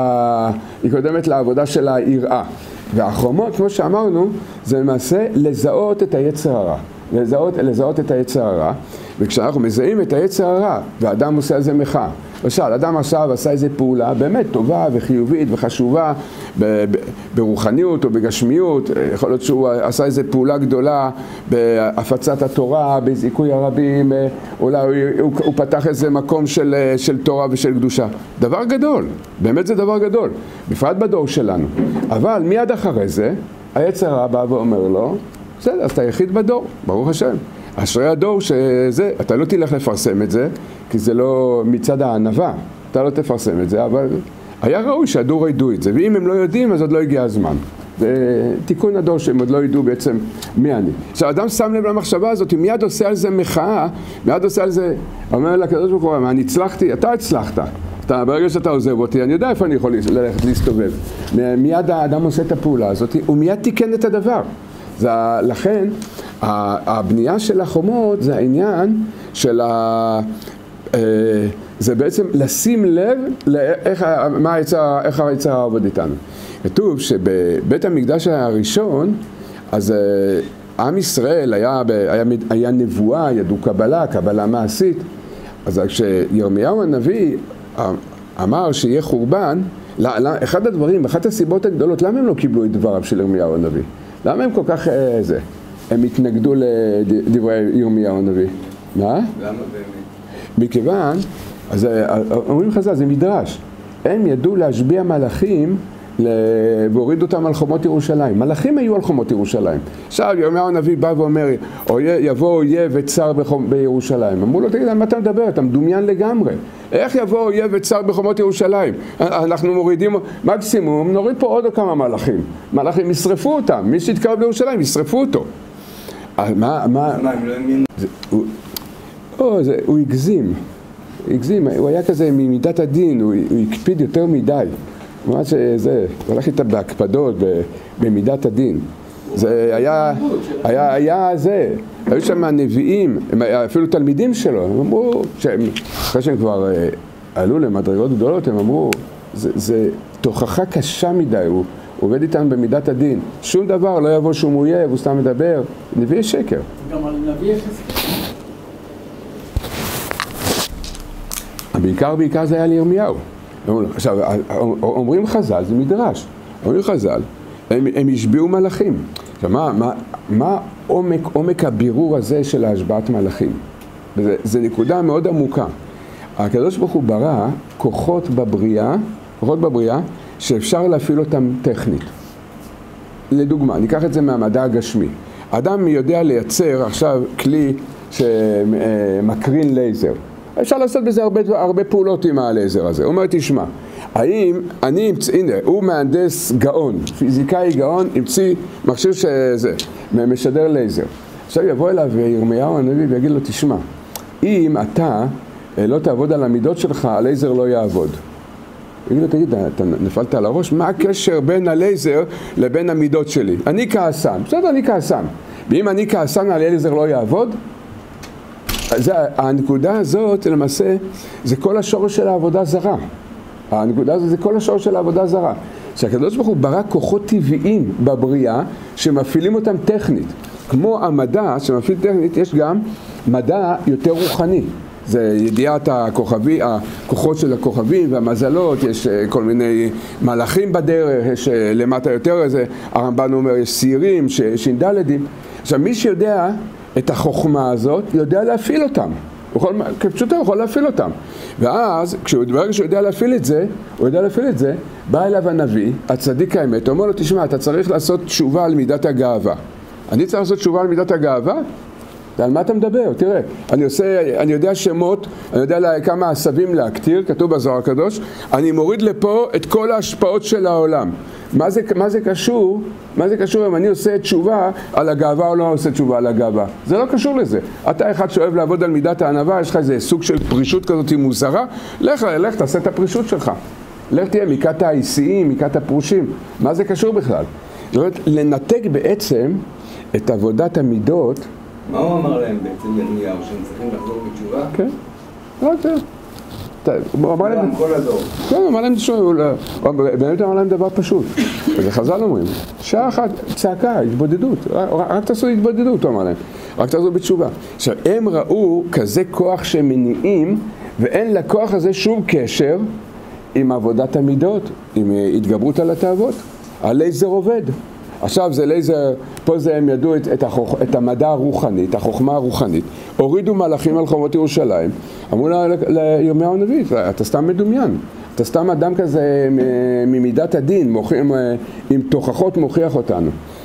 של היראה. והחומות, כמו שאמרנו, זה למעשה לזהות את היצר הרע. לזהות את היצר הרע. וכשאנחנו מזהים את היצר הרע, והאדם עושה על זה מחאה. למשל, אדם עכשיו עשה איזו פעולה באמת טובה וחיובית וחשובה ברוחניות או בגשמיות. יכול להיות שהוא עשה איזו פעולה גדולה בהפצת התורה, בזיכוי הרבים, אולי הוא פתח איזה מקום של תורה ושל קדושה. דבר גדול, באמת זה דבר גדול, בפרט בדור שלנו. אבל מיד אחרי זה, היצר הרע בא ואומר לו, בסדר, אז אתה יחיד בדור, ברוך השם. אשרי הדור שזה, אתה לא תלך לפרסם את זה, כי זה לא מצד הענווה, אתה לא תפרסם את זה, אבל היה ראוי שהדור ידעו את זה, ואם הם לא יודעים, אז עוד לא הגיע הזמן. זה תיקון הדור שהם עוד לא ידעו בעצם מי אני. כשאדם שם לב למחשבה הזאת, מיד עושה על זה מחאה, מיד עושה על זה, אומר לקדוש ברוך הוא, אני הצלחתי, אתה הצלחת. ברגע שאתה עוזב אותי, אני יודע איפה אני יכול ללכת להסתובב. מיד האדם עושה את הפעולה הזאת, הוא מיד תיקן את הדבר. לכן, הבנייה של החומות זה העניין של זה בעצם לשים לב איך היצר עובד איתנו. כתוב שבבית המקדש הראשון, אז עם ישראל היה נבואה, ידעו קבלה מעשית. אז כשירמיהו הנביא אמר שיהיה חורבן, אחד הדברים, אחת הסיבות הגדולות, למה הם לא קיבלו את דבריו של ירמיהו הנביא? למה הם כל כך הם התנגדו לדברי ירמיהו הנביא? מה? למה באמת? מכיוון, אז אומרים חז"ל, זה מדרש. הם ידעו להשביע מלאכים והורידו אותם על חומות ירושלים. מלאכים היו על חומות ירושלים. עכשיו ירמיהו הנביא בא ואומר, יבוא אויב וצר בירושלים. אמרו לו, תגיד, על מה אתה מדבר? אתה מדומיין לגמרי. איך יבוא אויב וצר בחומות ירושלים? אנחנו מורידים, מקסימום, נוריד פה עוד כמה מלאכים. מלאכים ישרפו אותם. מי שיתקרב לירושלים, ישרפו אותו. מה? הוא הגזים. הגזים, הוא היה כזה ממידת הדין, הוא הקפיד יותר מדי. ממש שזה, הוא הלך איתה בהקפדות, במידת הדין. זה היה זה, היו שם הנביאים, אפילו תלמידים שלו, הם אמרו, אחרי שהם כבר עלו למדרגות גדולות, הם אמרו, זה תוכחה קשה מדי, הוא עובד איתנו במידת הדין. שום דבר לא יבוא שום אויב, הוא סתם מדבר, נביא שקר. גם על נביא חזקאל. בעיקר זה היה לירמיהו. עכשיו, אומרים חז"ל, זה מדרש, אומרים חז"ל, הם השביעו מלאכים. עכשיו, מה עומק הבירור הזה של ההשבעת מלאכים? זה נקודה מאוד עמוקה. הקדוש ברוך הוא ברא כוחות בבריאה שאפשר להפעיל אותם טכנית. לדוגמה, ניקח את זה מהמדע הגשמי. אדם יודע לייצר עכשיו כלי שמקרין לייזר. אפשר לעשות בזה הרבה פעולות עם הלייזר הזה. הוא אומר, תשמע, הנה, הוא מהנדס גאון, פיזיקאי גאון, המציא מכשיר שזה, משדר לייזר. עכשיו יבוא אליו ירמיהו הנביא ויגיד לו, תשמע, אם אתה לא תעבוד על המידות שלך, הלייזר לא יעבוד. יגיד לו, תגיד, אתה נפלת על הראש? מה הקשר בין הלייזר לבין המידות שלי? אני כעסן, בסדר, אני כעסן. ואם אני כעסן, הלייזר לא יעבוד? הנקודה הזאת, למעשה, זה כל השורש של העבודה זרה. הנקודה הזאת זה כל השורש של העבודה זרה. שהקדוש ברוך הוא ברא כוחות טבעיים בבריאה שמפעילים אותם טכנית. כמו המדע שמפעיל טכנית, יש גם מדע יותר רוחני. זה ידיעת הכוחות של הכוכבים והמזלות, יש כל מיני מלאכים בדרך, יש למטה יותר איזה, הרמב"ן אומר, יש סיירים, שינדלדים. עכשיו, מי שיודע את החוכמה הזאת, יודע להפעיל אותם. כפשוטו הוא יכול להפעיל אותם. ואז, ברגע שהוא יודע להפעיל את זה, בא אליו הנביא, הצדיק האמת, הוא אומר לו, תשמע, אתה צריך לעשות תשובה על מידת הגאווה. אני צריך לעשות תשובה על מידת הגאווה? על מה אתה מדבר? תראה, אני יודע שמות, אני יודע כמה עשבים להקטיר, כתוב בזוהר הקדוש, אני מוריד לפה את כל ההשפעות של העולם. מה זה קשור אם אני עושה תשובה על הגאווה או לא עושה תשובה על הגאווה? זה לא קשור לזה. אתה אחד שאוהב לעבוד על מידת הענווה, יש לך איזה סוג של פרישות כזאת מוזרה, לך תעשה את הפרישות שלך. לך תהיה מכת האיסיים, מכת הפרושים. מה זה קשור בכלל? זאת אומרת, לנתק בעצם את עבודת המידות. מה הוא אמר להם בעצם ירמיהו, שהם צריכים לחזור בתשובה? כן, לא יותר. הוא אמר להם כל הדור. כן, הוא אמר להם, באמת אמר להם דבר פשוט. וזה חז"ל אומרים, שעה אחת צעקה, התבודדות, רק תעשו התבודדות, הוא אמר להם, רק תעשו בתשובה. עכשיו, הם ראו כזה כוח שמניעים, ואין לכוח הזה שום קשר עם עבודת המידות, עם התגברות על התאוות. הלייזר עובד. עכשיו זה לייזר, פה זה הם ידעו את המדע הרוחני, את החוכמה הרוחנית. הורידו מלאכים על חומות ירושלים. אמרו לירמיהו הנביא, אתה סתם מדומיין. אתה סתם אדם כזה ממידת הדין, עם תוכחות מוכיח אותנו.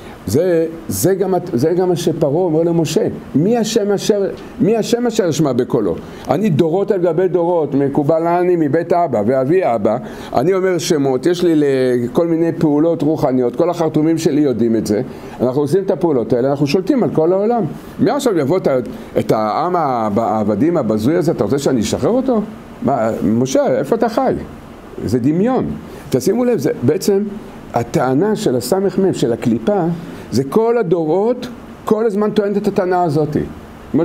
זה גם מה שפרעה אומר למשה. מי השם אשר ישמע בקולו? אני דורות על גבי דורות, מקובל אני מבית אבא ואבי אבא. אני אומר שמות, יש לי כל מיני פעולות רוחניות, כל החרטומים שלי יודעים את זה. אנחנו עושים את הפעולות האלה, אנחנו שולטים על כל העולם. מי עכשיו יבוא את העם העבדים הבזוי הזה, אתה רוצה שאני אשחרר אותו? משה, איפה אתה חי? זה דמיון. תשימו לב, זה בעצם הטענה של הסמך מם, של הקליפה, זה כל הדורות, כל הזמן טוענת את הטענה הזאת. כמו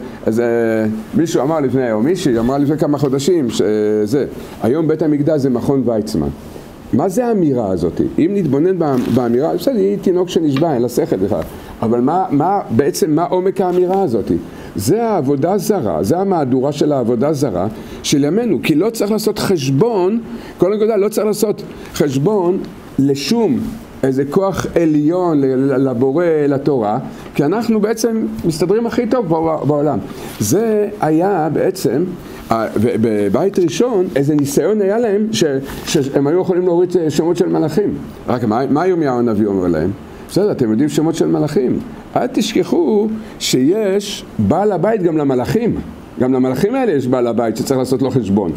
שמישהו אמר לפני, או מישהי אמרה לפני כמה חודשים, שזה, היום בית המקדש זה מכון ויצמן. מה זה האמירה הזאת? אם נתבונן באמירה, בסדר, היא תינוק שנשבע, אין לה שכל בכלל. אבל בעצם מה עומק האמירה הזאת? זה העבודה זרה, זה המהדורה של העבודה זרה של ימינו, כי לא צריך לעשות חשבון, כל נקודה, לא צריך לעשות חשבון לשום איזה כוח עליון לבורא, לתורה, כי אנחנו בעצם מסתדרים הכי טוב בעולם. זה היה בעצם, בבית ראשון, איזה ניסיון היה להם שהם היו יכולים להוריד שמות של מלאכים. רק מה ירמיהו הנביא אומר להם? בסדר, אתם יודעים שמות של מלאכים. אל תשכחו שיש בעל הבית גם למלאכים. גם למלאכים האלה יש בעל הבית שצריך לעשות לו חשבון.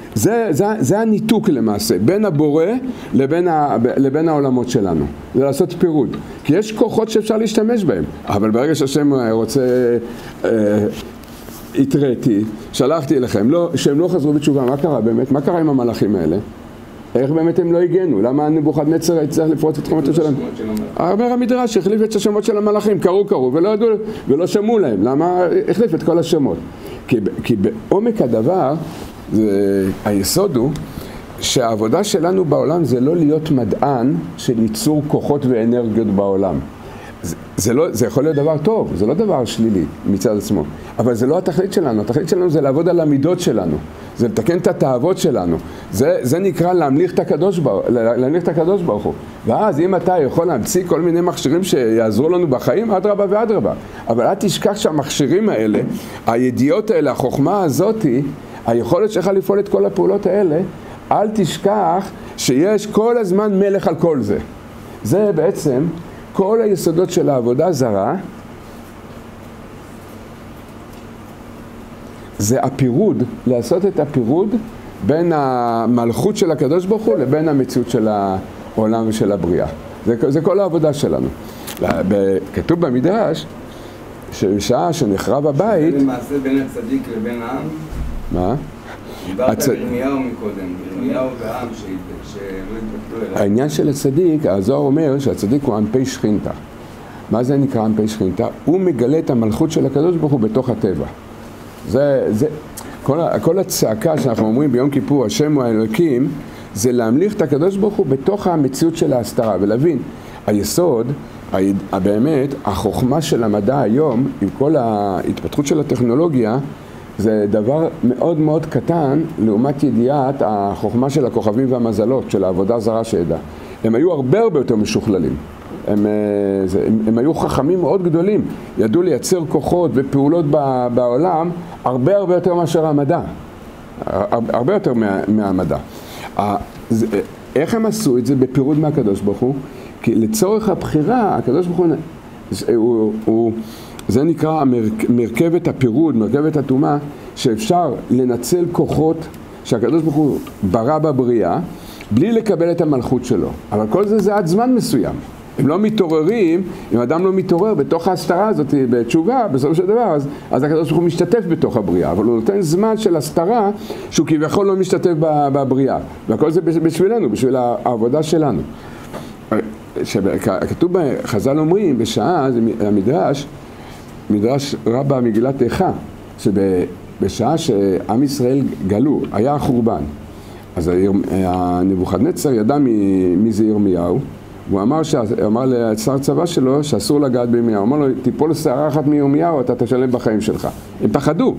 זה הניתוק למעשה, בין הבורא לבין העולמות שלנו. זה לעשות פירוד. כי יש כוחות שאפשר להשתמש בהם. אבל ברגע שהשם רוצה התראיתי, שלחתי אליכם, שהם לא חזרו בתשובה, מה קרה באמת? מה קרה עם המלאכים האלה? איך באמת הם לא הגנו? למה נבוכדנצר הצליח לפרוץ את חומתו שלהם? אומר המדרש, החליף את השמות של המלאכים, קראו ולא ידעו ולא שמעו להם. למה החליף את כל השמות? כי בעומק הדבר, היסוד הוא שהעבודה שלנו בעולם זה לא להיות מדען של ייצור כוחות ואנרגיות בעולם. זה יכול להיות דבר טוב, זה לא דבר שלילי מצד עצמו, אבל זה לא התכלית שלנו. התכלית שלנו זה לעבוד על המידות שלנו, זה לתקן את התאוות שלנו. זה נקרא להמליך את הקדוש ברוך הוא. ואז אם אתה יכול להמציא כל מיני מכשירים שיעזרו לנו בחיים, אדרבה ואדרבה. אבל אל תשכח שהמכשירים האלה, הידיעות האלה, החוכמה הזאת, היכולת שלך לפעול את כל הפעולות האלה, אל תשכח שיש כל הזמן מלך על כל זה. זה בעצם כל היסודות של העבודה זרה, זה הפירוד, לעשות את הפירוד בין המלכות של הקדוש ברוך הוא לבין המציאות של העולם ושל הבריאה. זה כל העבודה שלנו. כתוב במדרש שבשעה שנחרב הבית... זה למעשה בין הצדיק לבין העם? מה? דיברת על ירמיהו מקודם, ירמיהו והעם שלא התבטלו אליו. העניין של הצדיק, הזוהר אומר שהצדיק הוא אנפי שכינתה. מה זה נקרא אנפי שכינתה? הוא מגלה את המלכות של הקדוש ברוך הוא בתוך הטבע. כל הצעקה שאנחנו אומרים ביום כיפור, השם הוא האלוקים, זה להמליך את הקדוש ברוך הוא בתוך המציאות של ההסתרה, ולהבין, היסוד, באמת, החוכמה של המדע היום, עם כל ההתפתחות של הטכנולוגיה, זה דבר מאוד מאוד קטן לעומת ידיעת החוכמה של הכוכבים והמזלות, של העבודה הזרה שידע. הם היו הרבה יותר משוכללים. הם היו חכמים מאוד גדולים, ידעו לייצר כוחות ופעולות בעולם הרבה יותר מאשר המדע, הרבה יותר מהמדע. איך הם עשו את זה? בפירוד מהקדוש ברוך הוא, כי לצורך הבחירה, הקדוש ברוך הוא, זה נקרא מרכבת הפירוד, מרכבת הטומאה, שאפשר לנצל כוחות שהקדוש ברוך הוא ברא בבריאה, בלי לקבל את המלכות שלו. אבל כל זה עד זמן מסוים. הם לא מתעוררים, אם אדם לא מתעורר בתוך ההסתרה הזאת, בתשובה, בסופו של דבר, אז הקדוש ברוך הוא משתתף בתוך הבריאה, אבל הוא נותן זמן של הסתרה, שהוא כביכול לא משתתף בבריאה. וכל זה בשבילנו, בשביל העבודה שלנו. כתוב בחז"ל אומרים, בשעה, זה מדרש רבה מגילת איכה, שבשעה שעם ישראל גלו, היה החורבן. אז נבוכדנצר ידע מי זה ירמיהו, הוא אמר לשר צבא שלו שאסור לגעת בירמיהו. הוא אמר לו, תיפול שערה אחת מירמיהו, אתה תשלם בחיים שלך. הם פחדו.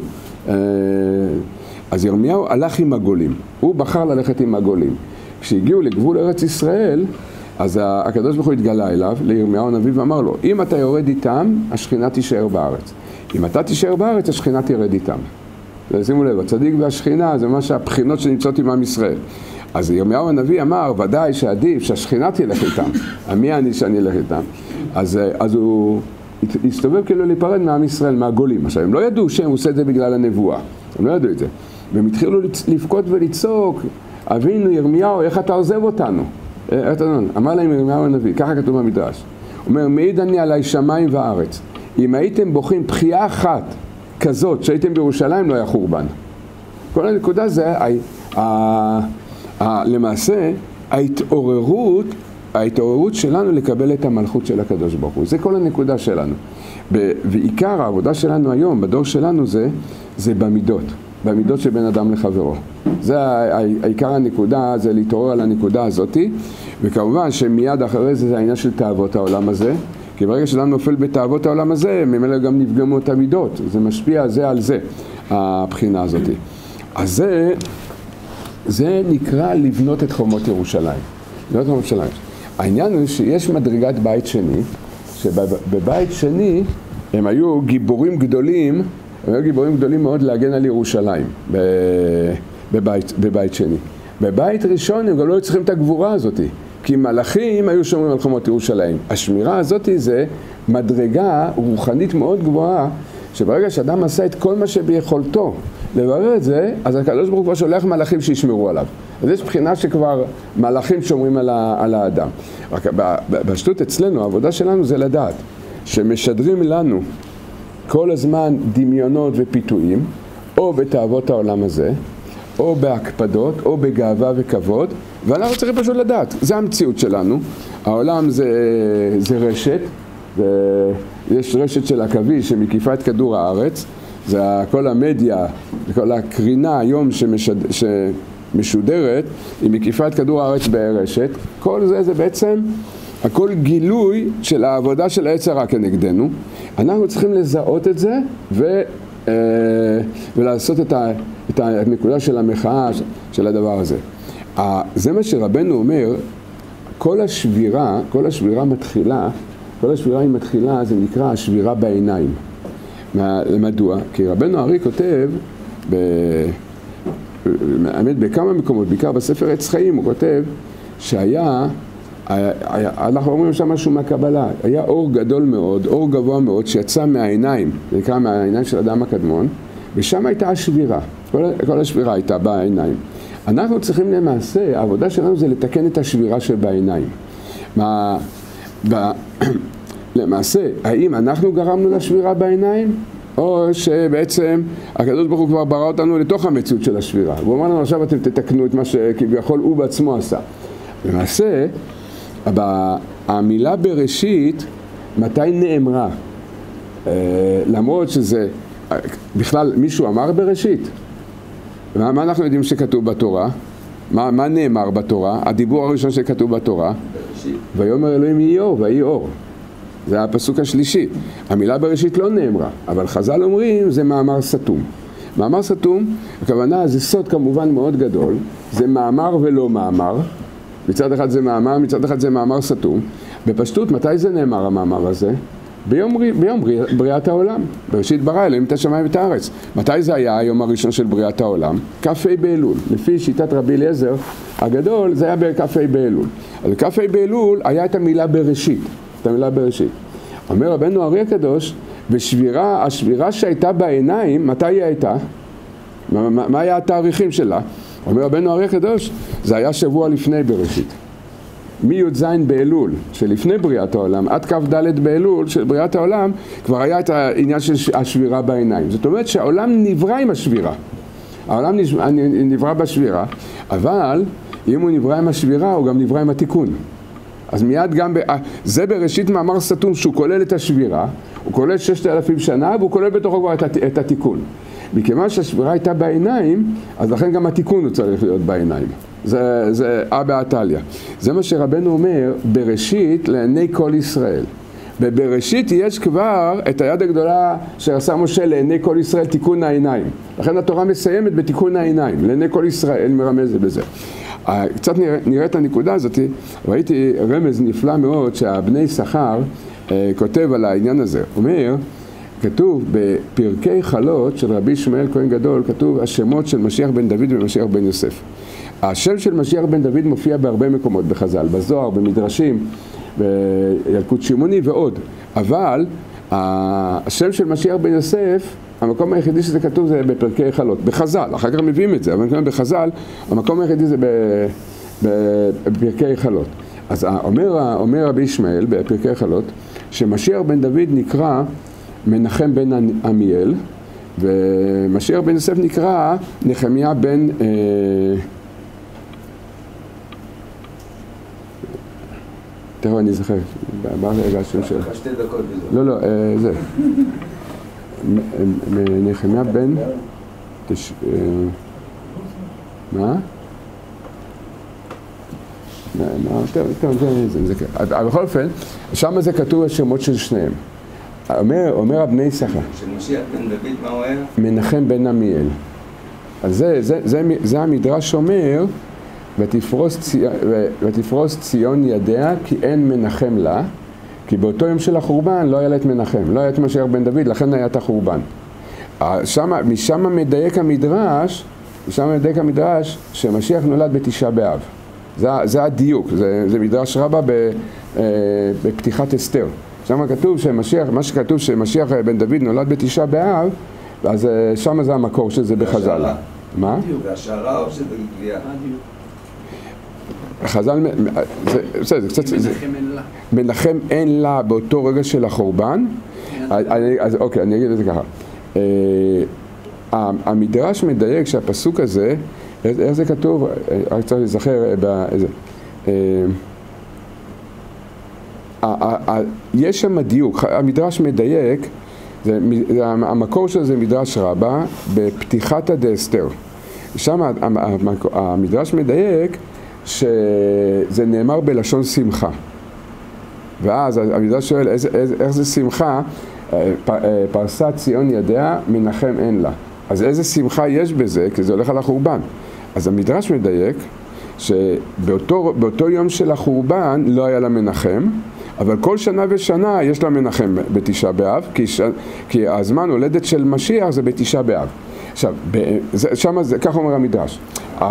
אז ירמיהו הלך עם הגולים. הוא בחר ללכת עם הגולים. כשהגיעו לגבול ארץ ישראל, אז הקדוש ברוך הוא התגלה אליו, לירמיהו הנביא, ואמר לו, אם אתה יורד איתם, השכינה תישאר בארץ. אם אתה תישאר בארץ, השכינה תירד איתם. שימו לב, הצדיק והשכינה זה ממש הבחינות שנמצאות עם עם ישראל. אז ירמיהו הנביא אמר, ודאי שעדיף שהשכינה תלך איתם. מי אני שאני אלך איתם? אז הוא הסתובב כאילו להיפרד מעם ישראל, מהגולים. עכשיו, הם לא ידעו שהם עושה את זה בגלל הנבואה. הם לא ידעו את זה. והם התחילו לבכות ולצעוק, אבינו ירמיהו, איך אתה עוזב אותנו? אמר להם ירמיהו הנביא, ככה כתוב במדרש. הוא אומר, מעיד אני עליי שמיים וארץ. אם הייתם בוכים בחייה אחת כזאת שהייתם בירושלים, לא היה חורבן. כל הנקודה זה, למעשה, ההתעוררות שלנו לקבל את המלכות של הקדוש ברוך הוא. זה כל הנקודה שלנו. ועיקר העבודה שלנו היום, בדור שלנו זה במידות שבין אדם לחברו. זה העיקר הנקודה, זה להתעורר על הנקודה הזאת, וכמובן שמיד אחרי זה העניין של תאוות העולם הזה, כי ברגע שאדם נופל בתאוות העולם הזה, ממילא גם נפגמו את המידות, זה משפיע זה על זה, הבחינה הזאת. אז זה נקרא לבנות את חומות ירושלים. לבנות את חומות ירושלים. העניין הוא שיש מדרגת בית שני, שבבית שני הם היו גיבורים גדולים, מאוד להגן על ירושלים, בבית שני. בבית ראשון הם גם לא צריכים את הגבורה הזאת, כי מלאכים היו שומרים על חומות ירושלים. השמירה הזאת זה מדרגה רוחנית מאוד גבוהה, שברגע שאדם עשה את כל מה שביכולתו לברר את זה, אז הקדוש ברוך הוא שולח מלאכים שישמרו עליו. אז יש בחינה שכבר מלאכים שומרים על האדם. רק בשטות אצלנו, העבודה שלנו זה לדעת, שמשדרים לנו כל הזמן דמיונות ופיתויים, או בתאוות העולם הזה, או בהקפדות, או בגאווה וכבוד, ואנחנו צריכים פשוט לדעת, זה המציאות שלנו. העולם זה רשת, יש רשת של עכביש שמקיפה את כדור הארץ, זה כל המדיה, כל הקרינה היום שמשודרת, היא מקיפה את כדור הארץ ברשת. כל זה בעצם הכל גילוי של העבודה של היצר הרע כנגדנו. אנחנו צריכים לזהות את זה ולעשות את הנקודה של המחאה של הדבר הזה. זה מה שרבנו אומר, כל השבירה היא מתחילה, זה נקרא השבירה בעיניים. מדוע? כי רבנו ארי כותב, האמת בכמה מקומות, בעיקר בספר עץ חיים, הוא כותב אנחנו אומרים שם משהו מהקבלה, היה אור גדול מאוד, אור גבוה מאוד, שיצא מהעיניים, זה נקרא מהעיניים של אדם הקדמון, ושם הייתה השבירה, כל השבירה הייתה בעיניים. אנחנו צריכים למעשה, העבודה שלנו זה לתקן את השבירה שבעיניים. למעשה, האם אנחנו גרמנו לשבירה בעיניים? או שבעצם הקדוש ברוך הוא כבר ברא אותנו לתוך המציאות של השבירה. הוא אומר לנו עכשיו אתם תתקנו את מה שכביכול הוא בעצמו עשה. למעשה, המילה בראשית, מתי נאמרה? למרות שזה, בכלל מישהו אמר בראשית? מה אנחנו יודעים שכתוב בתורה? מה נאמר בתורה? הדיבור הראשון שכתוב בתורה? בראשית. ויאמר אלוהים יהי אור, ויהי אור. זה הפסוק השלישי. המילה בראשית לא נאמרה, אבל חז"ל אומרים זה מאמר סתום. מאמר סתום, הכוונה זה סוד כמובן מאוד גדול, זה מאמר ולא מאמר. מצד אחד זה מאמר, מצד אחד זה מאמר סתום. בפשטות, מתי זה נאמר המאמר הזה? ביום בריאת העולם. בראשית ברא אלוהים את השמיים ואת הארץ. מתי זה היה היום הראשון של בריאת העולם? כ"ה באלול. לפי שיטת רבי אליעזר הגדול, זה היה בכ"ה באלול. אז בכ"ה באלול היה את המילה בראשית. את המילה בראשית. אומר רבנו ארי הקדוש, השבירה שהייתה בעיניים, מתי היא הייתה? מה היה התאריכים שלה? אומר רבנו ארי הקדוש, זה היה שבוע לפני בראשית. מי"ז באלול שלפני בריאת העולם עד כ"ד באלול של בריאת העולם כבר היה את העניין של השבירה בעיניים. זאת אומרת שהעולם נברא עם השבירה. העולם נברא בשבירה, אבל אם הוא נברא עם השבירה הוא גם נברא עם התיקון. אז מיד גם, זה בראשית מאמר סתום שהוא כולל את השבירה, הוא כולל 6,000 שנה והוא כולל בתוכו כבר את התיקון. מכיוון שהשבירה הייתה בעיניים, אז לכן גם התיקון הוא צריך להיות בעיניים. זה אבא עתליה. זה מה שרבנו אומר, בראשית לעיני כל ישראל. בבראשית יש כבר את היד הגדולה שעשה משה לעיני כל ישראל, תיקון העיניים. לכן התורה מסיימת בתיקון העיניים, לעיני כל ישראל מרמז בזה. קצת נראה את הנקודה הזאת, ראיתי רמז נפלא מאוד שהבני שכר כותב על העניין הזה. אומר, כתוב בפרקי חלות של רבי ישמעאל כהן גדול, כתוב השמות של משיח בן דוד ומשיח בן יוסף. השם של משיח בן דוד מופיע בהרבה מקומות בחז"ל, בזוהר, במדרשים, בילקוט שמעוני ועוד. אבל השם של משיח בן יוסף, המקום היחידי שזה כתוב זה בפרקי חלות, בחז"ל, אחר כך מביאים את זה, אבל בחז"ל, המקום היחידי זה בפרקי חלות. אז אומר רבי ישמעאל בפרקי חלות, שמשיח בן דוד נקרא מנחם בן עמיאל, ומשיח בן יוסף נקרא נחמיה בן... תראו, אני זוכר, בא רגע השם שלו. שתי דקות בזה. לא, זה. נחמיה בן... מה? זה כן. אבל בכל אופן, שם זה כתוב השמות של שניהם. אומר הבני שכר. של משיח בן דוד, מה הוא היה? מנחם בן עמיאל. אז זה המדרש אומר, ותפרוס ציון ידיה כי אין מנחם לה, כי באותו יום של החורבן לא היה לה את מנחם, לא היה את משיח בן דוד, לכן היה את החורבן. משם מדייק המדרש שמשיח נולד בתשעה באב. זה הדיוק, זה מדרש רבה בפתיחת אסתר. שם כתוב שמשיח, מה שכתוב שמשיח בן דוד נולד בתשעה באב, אז שם זה המקור של זה בחז"ל. מה? זה השערה או שזה גבייה? חז"ל, זה קצת... מנחם אין לה באותו רגע של החורבן, אז אוקיי, אני אגיד את זה ככה. המדרש מדייק שהפסוק הזה, איך זה כתוב? רק צריך לזכר באיזה... יש שם דיוק, המדרש מדייק, המקור של זה מדרש רבה בפתיחתא דאסתר. שם המדרש מדייק שזה נאמר בלשון שמחה. ואז המדרש שואל איך זה שמחה, פרסת ציון ידיה מנחם אין לה. אז איזה שמחה יש בזה, כי זה הולך על החורבן. אז המדרש מדייק שבאותו יום של החורבן לא היה לה מנחם, אבל כל שנה ושנה יש לה מנחם בתשעה באב, כי הזמן הולדת של משיח זה בתשעה באב. עכשיו, כך אומר המדרש.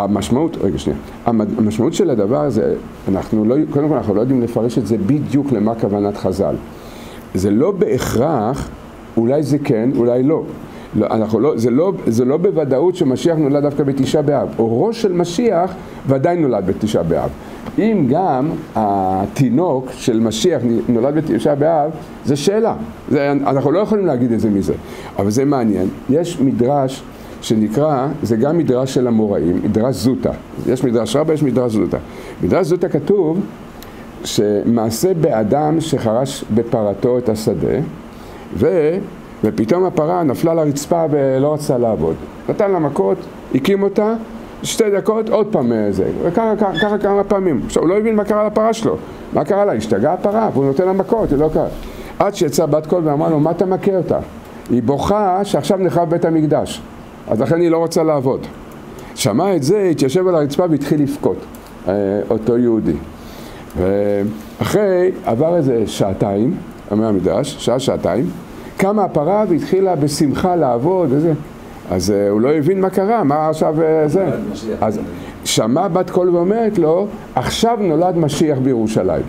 המשמעות של הדבר הזה, קודם כל אנחנו לא יודעים לפרש את זה בדיוק למה כוונת חז"ל. זה לא בהכרח, אולי זה כן, אולי לא. זה לא בוודאות שמשיח נולד דווקא בתשעה באב. אורו של משיח ודאי נולד בתשעה באב. אם גם התינוק של משיח נולד בתשעה באב, זה שאלה. אנחנו לא יכולים להגיד את זה מזה. אבל זה מעניין. יש מדרש שנקרא, זה גם מדרש של המוראים, מדרש זוטה. יש מדרש רבה, יש מדרש זוטה. מדרש זוטה כתוב שמעשה באדם שחרש בפרתו את השדה, ופתאום הפרה נפלה לרצפה ולא רצתה לעבוד. נתן לה מכות, הקים אותה, 2 דקות, עוד פעם זה. וככה כמה פעמים. עכשיו, הוא לא הבין מה קרה לפרה שלו. מה קרה לה? השתגעה הפרה, והוא נותן לה מכות, היא לא קרה. עד שיצא בת קול ואמרה לו, מה אתה מכה אותה? היא בוכה שעכשיו נחרב בית המקדש. אז לכן היא לא רוצה לעבוד. שמע את זה, התיישב על הרצפה והתחיל לבכות, אותו יהודי. ואחרי, עבר איזה שעתיים, אומר המדרש, שעתיים, קמה הפרה והתחילה בשמחה לעבוד וזה. אז הוא לא הבין מה קרה, מה עכשיו זה. אז שמע בת קול ואומרת לו, עכשיו נולד משיח בירושלים.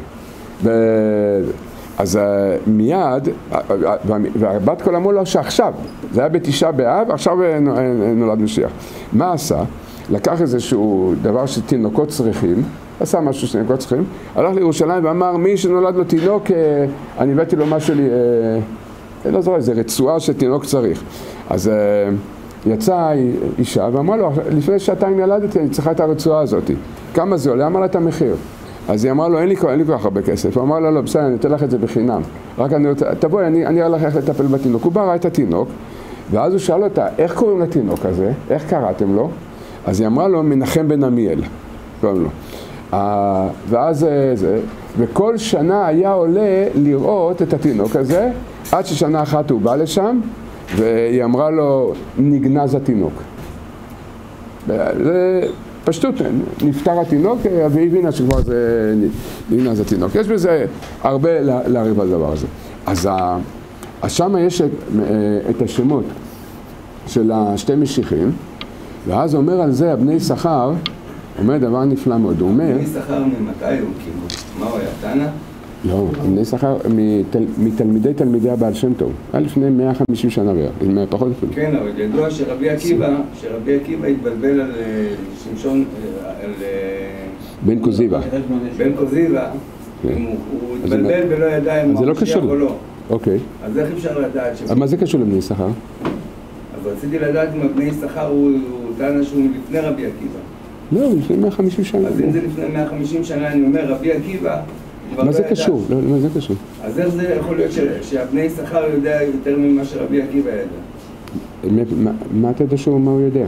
אז מיד, והבת קול אמרו לו שעכשיו, זה היה בתשעה באב, עכשיו נולד משיח. מה עשה? לקח איזשהו דבר שתינוקות צריכים, עשה משהו שתינוקות צריכים, הלך לירושלים ואמר, מי שנולד לו תינוק, אני הבאתי לו משהו, לא זוכר, זה רצועה שתינוק צריך. אז יצאה אישה ואמרה לו, לפני שעתיים ילדתי, אני צריכה את הרצועה הזאת. כמה זה עולה? אמר לה את המחיר. אז היא אמרה לו, אין לי כל כך הרבה כסף. הוא אמר לה, לא, בסדר, אני אתן לך את זה בחינם. רק תבואי, אני אראה לך איך לטפל בתינוק. הוא בא, ראה את התינוק, ואז הוא שאל אותה, איך קוראים לתינוק הזה? איך קראתם לו? אז היא אמרה לו, מנחם בן עמיאל. קוראים לו. ואז זה, וכל שנה היה עולה לראות את התינוק הזה, עד ששנה אחת הוא בא לשם, והיא אמרה לו, נגנז התינוק. זה פשטות, נפטר התינוק, והיא הבינה שכבר זה נגנז התינוק. יש בזה הרבה להריב על דבר הזה. אז שם יש את השמות של השתי משיחים, ואז אומר על זה, הבני שכר, אומר דבר נפלא מאוד, הוא אומר... בני שכר ממתי הוא כאילו? מה הוא היה? תנא? לא, בני שכר מתלמידי תלמידי הבעל שם טוב, היה לפני 150 שנה בערך, פחות אפילו. כן, אבל ידוע שרבי עקיבא התבלבל על שמשון, על... בן כוזיבא. בן כוזיבא, הוא התבלבל ולא ידע אם הוא משיח או לא. אוקיי. אז איך אפשר לדעת ש... מה זה קשור לבני שכר? אז רציתי לדעת אם הבני שכר הוא טענה שהוא לפני רבי עקיבא. לא, לפני 150 שנה. אז אם זה לפני 150 שנה, אני אומר, רבי עקיבא... מה זה קשור? לא, מה זה קשור? אז איך זה יכול להיות שהבני שכר יודע יותר ממה שרבי עקיבא ידע? מה אתה יודע שהוא, מה הוא יודע?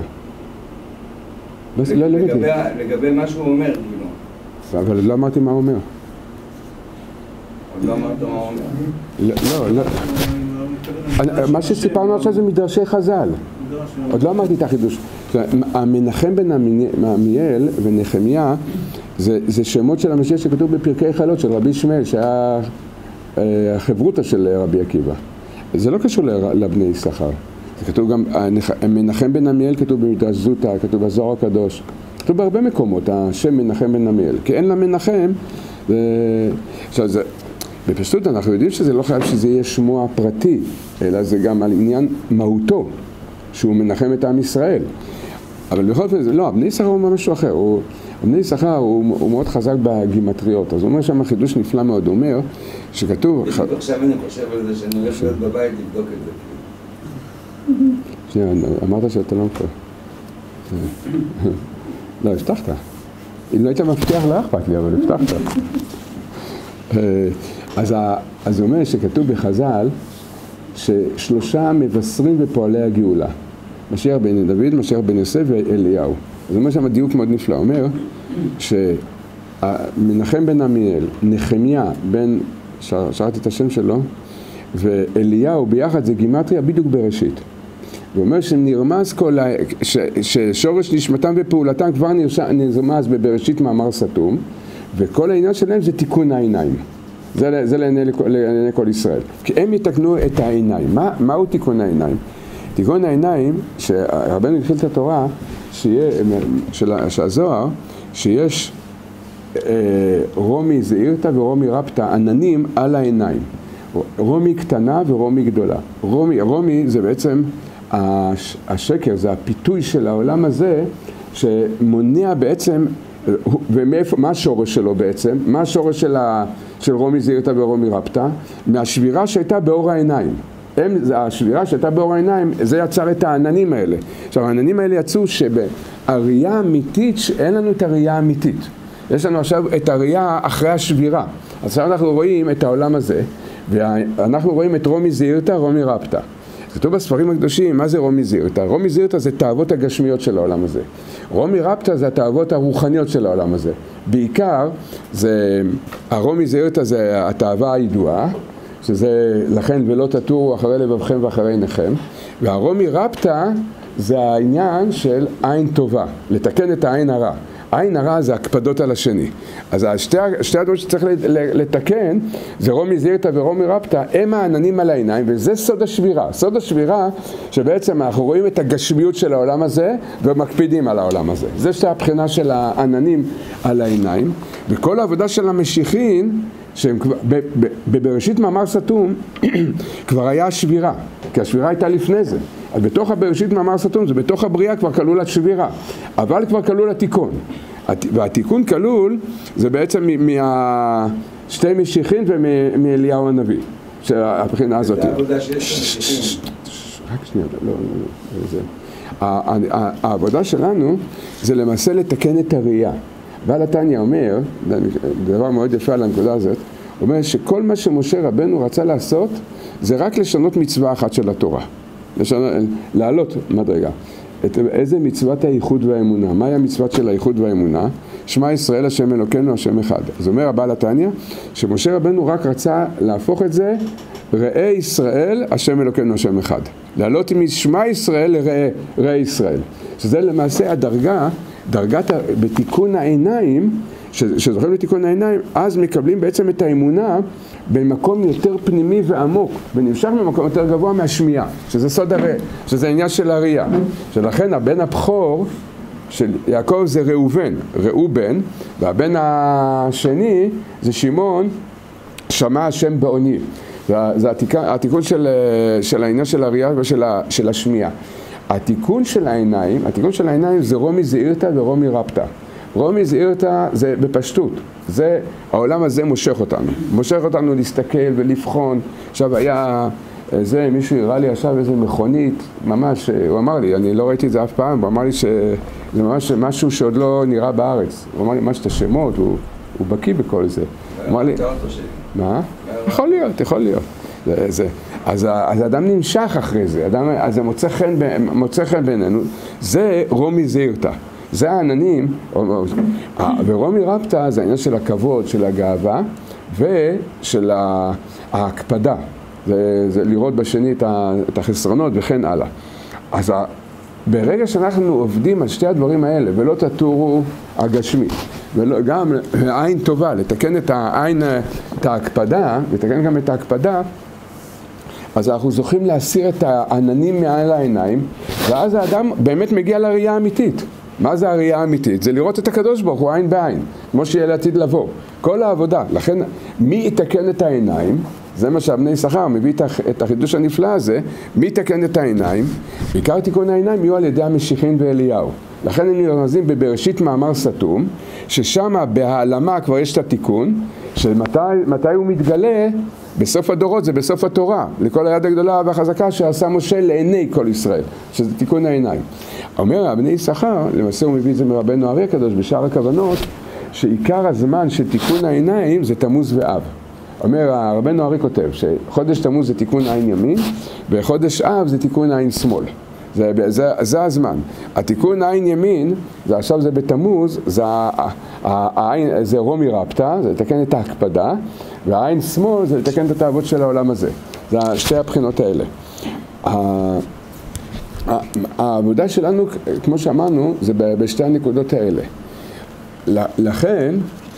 לגבי מה שהוא אומר, כאילו. אבל לא אמרתי מה הוא אומר. עוד לא אמרת מה הוא אומר. לא. מה שסיפרנו עכשיו זה מדרשי חז"ל. עוד לא אמרתי את החידוש. המנחם בן עמיאל ונחמיה זה שמות של המשיח שכתוב בפרקי חלות של רבי ישמעאל, שהיה החברותא של רבי עקיבא. זה לא קשור לבני שכר. זה כתוב גם, מנחם בן עמיאל כתוב במדרש זוטה, כתוב בזוהר הקדוש. כתוב בהרבה מקומות, השם מנחם בן עמיאל. כי אין לה מנחם, עכשיו זה... בפשטות אנחנו יודעים שזה לא חייב שזה יהיה שמו הפרטי, אלא זה גם על עניין מהותו, שהוא מנחם את עם ישראל. אבל בכל זאת, לא, בני שכר הוא משהו אחר. בני יששכר הוא מאוד חזק בגימטריות, אז הוא אומר שם חידוש נפלא מאוד, הוא אומר שכתוב... עכשיו אני חושב על זה שאני הולך להיות בבית לבדוק את זה. שנייה, אמרת שאתה לא מפתח. לא, הבטחת. אם לא היית מבטיח לא אכפת לי, אבל הבטחת. אז הוא אומר שכתוב בחז"ל ששלושה מבשרים ופועלי הגאולה. משיח בן דוד, משיח בן יוסף ואליהו. אז הוא אומר שם דיוק מאוד נפלא. הוא אומר שמנחם בן עמיאל, נחמיה בן, שרתי את השם שלו, ואליהו ביחד זה גימטריה בדיוק בראשית. הוא אומר שנרמז ששורש נשמתם ופעולתם כבר נרמז בבראשית מאמר סתום, וכל העניין שלהם זה תיקון העיניים. זה לעיני כל ישראל. כי הם יתקנו את העיניים. מהו תיקון העיניים? תיקון העיניים, שרבנו התחיל את התורה, שהזוהר, שיש רומי זעירתא ורומי רפתא, עננים על העיניים. רומי קטנה ורומי גדולה. רומי זה בעצם השקר, זה הפיתוי של העולם הזה, שמונע בעצם, ומה השורש שלו בעצם? מה השורש של רומי זעירתא ורומי רפתא? מהשבירה שהייתה באור העיניים. השבירה שהייתה באור העיניים, זה יצר את העננים האלה. עכשיו, העננים האלה יצאו שבראייה האמיתית, שאין לנו את הראייה האמיתית. יש לנו עכשיו את הראייה אחרי השבירה. אז עכשיו אנחנו רואים את העולם הזה, ואנחנו רואים את רומי זעירתא, רומי רפתא. כתוב בספרים הקדושים, מה זה רומי זעירתא? רומי זעירתא זה תאוות הגשמיות של העולם הזה. רומי רפתא זה התאוות הרוחניות של העולם הזה. בעיקר, הרומי זעירתא זה התאווה הידועה, שזה לכן ולא תטורו אחרי לבבכם ואחרי עיניכם, והרומי רפתא זה העניין של עין טובה, לתקן את העין הרע. עין הרע זה הקפדות על השני. אז שתי הדברים שצריך לתקן זה רומי זעירתא ורומי רפתא, הם העננים על העיניים, וזה סוד השבירה. סוד השבירה שבעצם אנחנו רואים את הגשמיות של העולם הזה ומקפידים על העולם הזה. זה שתי הבחינה של העננים על העיניים, וכל העבודה של המשיחין שהם בבראשית מאמר סתום כבר היה השבירה, כי השבירה הייתה לפני זה. אז בתוך הבראשית מאמר סתום, זה בתוך הבריאה כבר כלול השבירה, אבל כבר כלול התיקון. והתיקון כלול זה בעצם משתי משיחין ומאליהו הנביא, שהבחינה הזאת. זה העבודה שיש למשיחין. רק שנייה, לא, זה. העבודה שלנו זה למעשה לתקן את הראייה. בעל התניא אומר, דבר מאוד יפה על הנקודה הזאת, אומר שכל מה שמשה רבנו רצה לעשות זה רק לשנות מצווה אחת של התורה. לעלות מדרגה. איזה מצוות הייחוד והאמונה? מהי המצוות של הייחוד והאמונה? שמע ישראל השם אלוקינו השם אחד. אז אומר הבעל התניא שמשה רבנו רק רצה להפוך את זה ראה ישראל השם אלוקינו השם אחד. לעלות משמע ישראל לראה ישראל. שזה למעשה דרגת בתיקון העיניים, שזוכרים לתיקון העיניים, אז מקבלים בעצם את האמונה במקום יותר פנימי ועמוק, ונמשך במקום יותר גבוה מהשמיעה, שזה סוד הראייה, שזה העניין של הראייה. שלכן הבן הבכור של יעקב זה ראובן, והבן השני זה שמעון, שמע השם בעוני. זה התיקון של העניין של הראייה ושל השמיעה. התיקון של העיניים זה רומי זעירתא ורומי רפתא. רומי זעירתא זה בפשטות, העולם הזה מושך אותנו להסתכל ולבחון. עכשיו היה מישהו הראה לי עכשיו איזה מכונית, ממש, הוא אמר לי, אני לא ראיתי את זה אף פעם, הוא אמר לי שזה ממש משהו שעוד לא נראה בארץ. הוא אמר לי ממש את השמות, הוא בקיא בכל זה. הוא אמר לי, מה? יכול להיות. אז האדם נמשך אחרי זה, אז זה מוצא חן בעינינו, זה רומי זעירתא. זה העננים, ורומי רפתא זה העניין של הכבוד, של הגאווה ושל ההקפדה. זה לראות בשני את החסרונות וכן הלאה. אז ברגע שאנחנו עובדים על שתי הדברים האלה, ולא תטורו הגשמי, וגם עין טובה, לתקן את העין, את ההקפדה, לתקן גם את ההקפדה, אז אנחנו זוכים להסיר את העננים מעל העיניים, ואז האדם באמת מגיע לראייה האמיתית. מה זה הראייה האמיתית? זה לראות את הקדוש ברוך הוא עין בעין, כמו שיהיה לעתיד לבוא. כל העבודה. לכן, מי יתקן את העיניים? זה מה שבני יששכר מביא את החידוש הנפלא הזה. מי יתקן את העיניים? בעיקר תיקון העיניים יהיו על ידי המשיחין ואליהו. לכן הם נרמזים בבראשית מאמר סתום, ששם בהעלמה כבר יש את התיקון, שמתי הוא מתגלה? בסוף הדורות, זה בסוף התורה, לכל היד הגדולה והחזקה שעשה משה לעיני כל ישראל, שזה תיקון העיניים. אומר בני יששכר, למעשה הוא מביא את זה מרבנו הארי הקדוש בשאר הכוונות, שעיקר הזמן של תיקון העיניים זה תמוז ואב. אומר רבנו הארי כותב שחודש תמוז זה תיקון עין ימין, וחודש אב זה תיקון עין שמאל. זה הזמן. התיקון עין ימין, זה עכשיו זה בתמוז, זה רומי רפתא, זה לתקן את ההקפדה, והעין שמאל זה לתקן את התאוות של העולם הזה. זה שתי הבחינות האלה. העבודה שלנו, כמו שאמרנו, זה בשתי הנקודות האלה. לכן,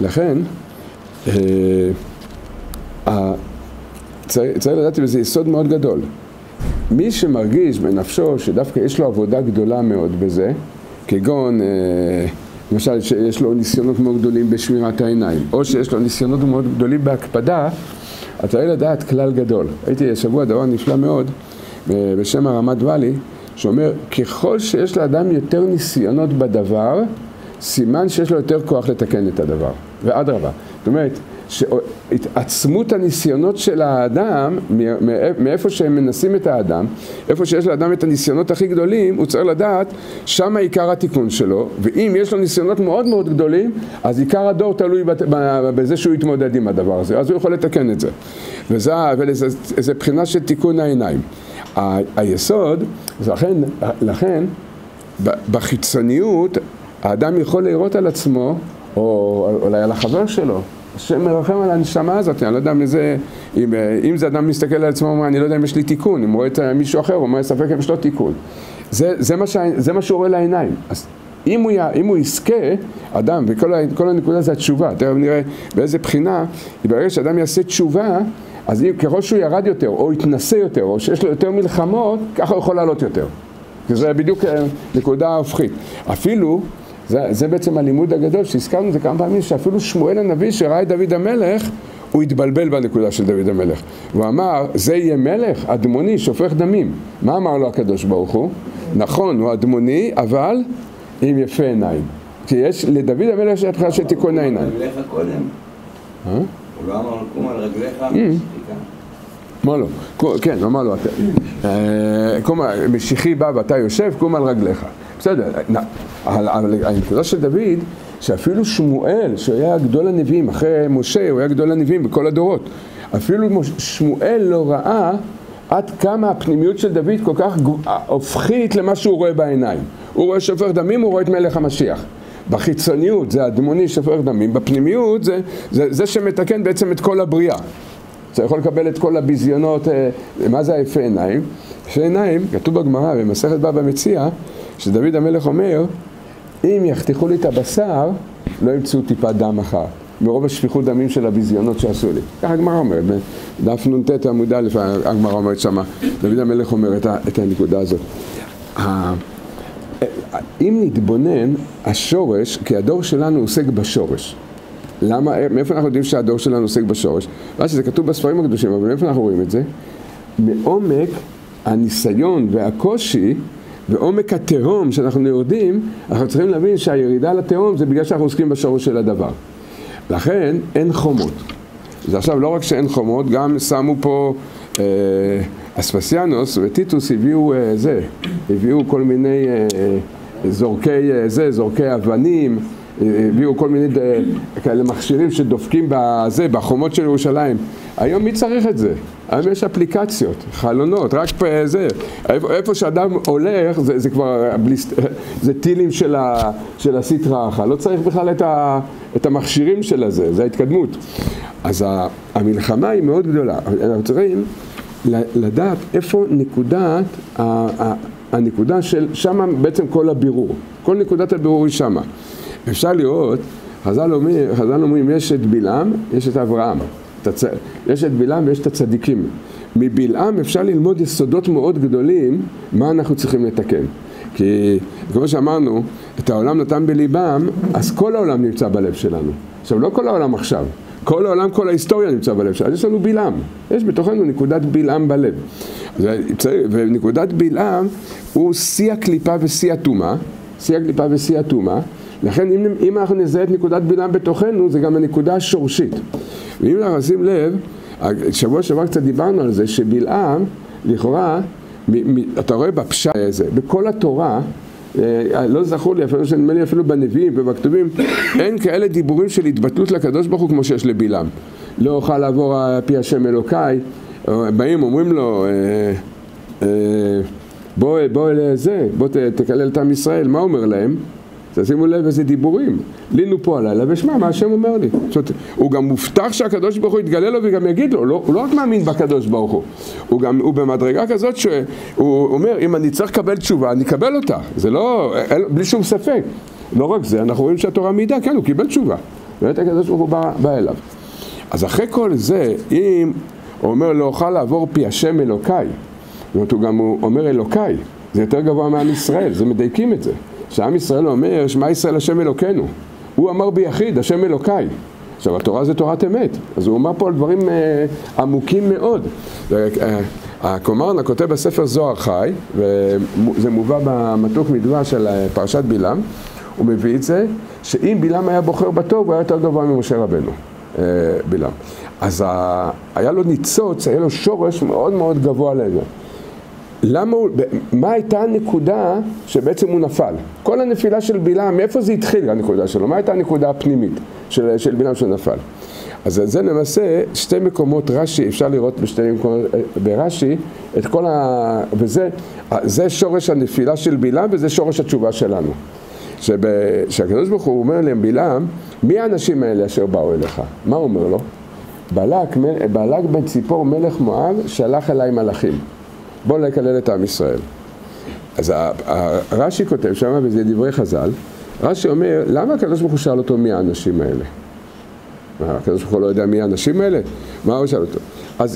צריך לדעת בזה יסוד מאוד גדול. מי שמרגיש בנפשו שדווקא יש לו עבודה גדולה מאוד בזה, כגון, למשל שיש לו ניסיונות מאוד גדולים בשמירת העיניים, או שיש לו ניסיונות מאוד גדולים בהקפדה, אתה צריך לדעת כלל גדול. הייתי השבוע דבר נפלא מאוד בשם הרמת ואלי, שאומר, ככל שיש לאדם יותר ניסיונות בדבר, סימן שיש לו יותר כוח לתקן את הדבר. ואדרבה. זאת אומרת, שהתעצמות הניסיונות של האדם, מאיפה שהם מנסים את האדם, איפה שיש לאדם את הניסיונות הכי גדולים, הוא צריך לדעת, שם עיקר התיקון שלו, ואם יש לו ניסיונות מאוד מאוד גדולים, אז עיקר הדור תלוי בזה שהוא יתמודד עם הדבר הזה, אז הוא יכול לתקן את זה. וזה בחינה של תיקון העיניים. היסוד, לכן, בחיצוניות, האדם יכול לראות על עצמו, או אולי על החבר שלו, שמרחם על הנשמה הזאת. אני לא יודע אם זה אדם מסתכל על עצמו, אומר, אני לא יודע אם יש לי תיקון, אם הוא רואה את מישהו אחר, הוא אומר, ספק אם יש לו תיקון. זה מה שהוא רואה לעיניים. אז אם הוא יזכה, אדם, וכל הנקודה זה התשובה, תכף נראה באיזה בחינה, ברגע שאדם יעשה תשובה, אז ככל שהוא ירד יותר, או יתנסה יותר, או שיש לו יותר מלחמות, ככה הוא יכול לעלות יותר. כי זה בדיוק נקודה הופכית. אפילו, זה בעצם הלימוד הגדול שהזכרנו את זה כמה פעמים, שאפילו שמואל הנביא שראה את דוד המלך, הוא התבלבל בנקודה של דוד המלך. הוא אמר, זה יהיה מלך, אדמוני, שופך דמים. מה אמר לו הקדוש ברוך הוא? נכון, הוא אדמוני, אבל עם יפה עיניים. כי יש לדוד המלך של הבחירה של תיקון העיניים. רגליך קודם. הוא לא אמר, קום על רגליך, אמר לו, כן, אמר לו, משיחי בא ואתה יושב, קום על רגליך. בסדר, הנקודה של דוד, שאפילו שמואל, שהיה גדול הנביאים, אחרי משה, הוא היה גדול הנביאים בכל הדורות, אפילו שמואל לא ראה עד כמה הפנימיות של דוד כל כך הופכית למה שהוא רואה בעיניים. הוא רואה שופך דמים, הוא רואה את מלך המשיח. בחיצוניות זה אדמוני שופך דמים, בפנימיות זה שמתקן בעצם את כל הבריאה. אתה יכול לקבל את כל הביזיונות, מה זה היפה עיניים? יפה עיניים, כתוב בגמרא, במסכת בבא מציעא, שדוד המלך אומר, אם יחתכו לי את הבשר, לא ימצאו טיפה דם אחת, מרוב השפיכות דמים של הביזיונות שעשו לי. ככה הגמרא אומרת, בדף נ"ט עמוד א', הגמרא אומרת שמה, דוד המלך אומר את הנקודה הזאת. אם נתבונן, השורש, כי הדור שלנו עוסק בשורש. למה, מאיפה אנחנו יודעים שהדור שלנו עוסק בשורש? לא שזה כתוב בספרים הקדושים, אבל מאיפה אנחנו רואים את זה? מעומק הניסיון והקושי, ועומק התהום שאנחנו יורדים, אנחנו צריכים להבין שהירידה לתהום זה בגלל שאנחנו עוסקים בשורש של הדבר. לכן אין חומות. זה עכשיו לא רק שאין חומות, גם שמו פה אספסיאנוס וטיטוס הביאו כל מיני זורקי אבנים, הביאו כל מיני כאלה מכשירים שדופקים בחומות של ירושלים. היום מי צריך את זה? היום יש אפליקציות, חלונות, רק זה. איפה שאדם הולך, זה כבר, זה טילים של הסטרה אחת. לא צריך בכלל את המכשירים של זה, זה ההתקדמות. אז המלחמה היא מאוד גדולה. אנחנו צריכים לדעת איפה הנקודה של, שמה בעצם כל הבירור. כל נקודת הבירור היא שמה. אפשר לראות, חז"ל אומרים, יש את בלעם, יש את אברהם. יש את בלעם ויש את הצדיקים. מבלעם אפשר ללמוד יסודות מאוד גדולים, מה אנחנו צריכים לתקן. כי כמו שאמרנו, את העולם נתן בליבם, אז כל העולם נמצא בלב שלנו. עכשיו, לא כל העולם עכשיו. כל העולם, כל ההיסטוריה נמצא בלב שלנו. אז יש לנו בלעם. יש בתוכנו נקודת בלעם בלב. ונקודת בלעם הוא שיא הקליפה ושיא הטומאה. שיא הקליפה ושיא הטומאה. לכן אם אנחנו נזהה את נקודת בלעם בתוכנו, זה גם הנקודה השורשית. ואם אנחנו נשים לב, שבוע שעבר קצת דיברנו על זה, שבלעם, לכאורה, אתה רואה בפשט הזה, בכל התורה, לא זכור לי, אפילו שנדמה לי אפילו בנביאים ובכתובים, אין כאלה דיבורים של התבטלות לקדוש ברוך הוא כמו שיש לבלעם. לא אוכל לעבור פי השם אלוקיי, באים אומרים לו, בוא לזה, בוא תקלל את עם ישראל, מה אומר להם? תשימו לב איזה דיבורים, לינו פה הלילה ושמע מה השם אומר לי. זאת אומרת, הוא גם מובטח שהקדוש ברוך הוא יתגלה לו וגם יגיד לו, הוא לא רק מאמין בקדוש ברוך הוא במדרגה כזאת שהוא אומר, אם אני צריך לקבל תשובה, אני אקבל אותה, זה לא, בלי שום ספק. לא רק זה, אנחנו רואים שהתורה מעידה, כן, הוא קיבל תשובה, באמת הקדוש ברוך הוא בא אליו. אז אחרי כל זה, אם הוא אומר לא אוכל לעבור פי השם אלוקיי, זאת אומרת, הוא גם אומר אלוקיי, זה יותר גבוה מעם ישראל, זה מדייקים את זה. שעם ישראל אומר, שמע ישראל השם אלוקינו. הוא אמר ביחיד, השם אלוקיי. עכשיו, התורה זה תורת אמת. אז הוא אומר פה על דברים עמוקים מאוד. הקומרנה כותב בספר זוהר חי, וזה מובא במתוק מדבש של פרשת בלעם, הוא מביא את זה, שאם בלעם היה בוחר בטוב, הוא היה יותר גבוה ממשה רבנו, בלעם. אז היה לו ניצוץ, היה לו שורש מאוד מאוד גבוה לזה. מה הייתה הנקודה שבעצם הוא נפל? כל הנפילה של בלעם, מאיפה זה התחיל הנקודה שלו? מה הייתה הנקודה הפנימית של בלעם שנפל? אז זה למעשה שתי מקומות רש"י, אפשר לראות בשתי מקומות ברש"י, את כל זה שורש הנפילה של בלעם וזה שורש התשובה שלנו. שהקדוש ברוך הוא אומר להם, בלעם, מי האנשים האלה אשר באו אליך? מה הוא אומר לו? בלק בן ציפור מלך מואב שלח אליי מלאכים. בואו לקלל את עם ישראל. אז רש"י כותב שם, וזה דברי חז"ל, רש"י אומר, למה הקדוש ברוך הוא שאל אותו מי האנשים האלה? הקדוש ברוך הוא לא יודע מי האנשים האלה? מה הוא שאל אותו? אז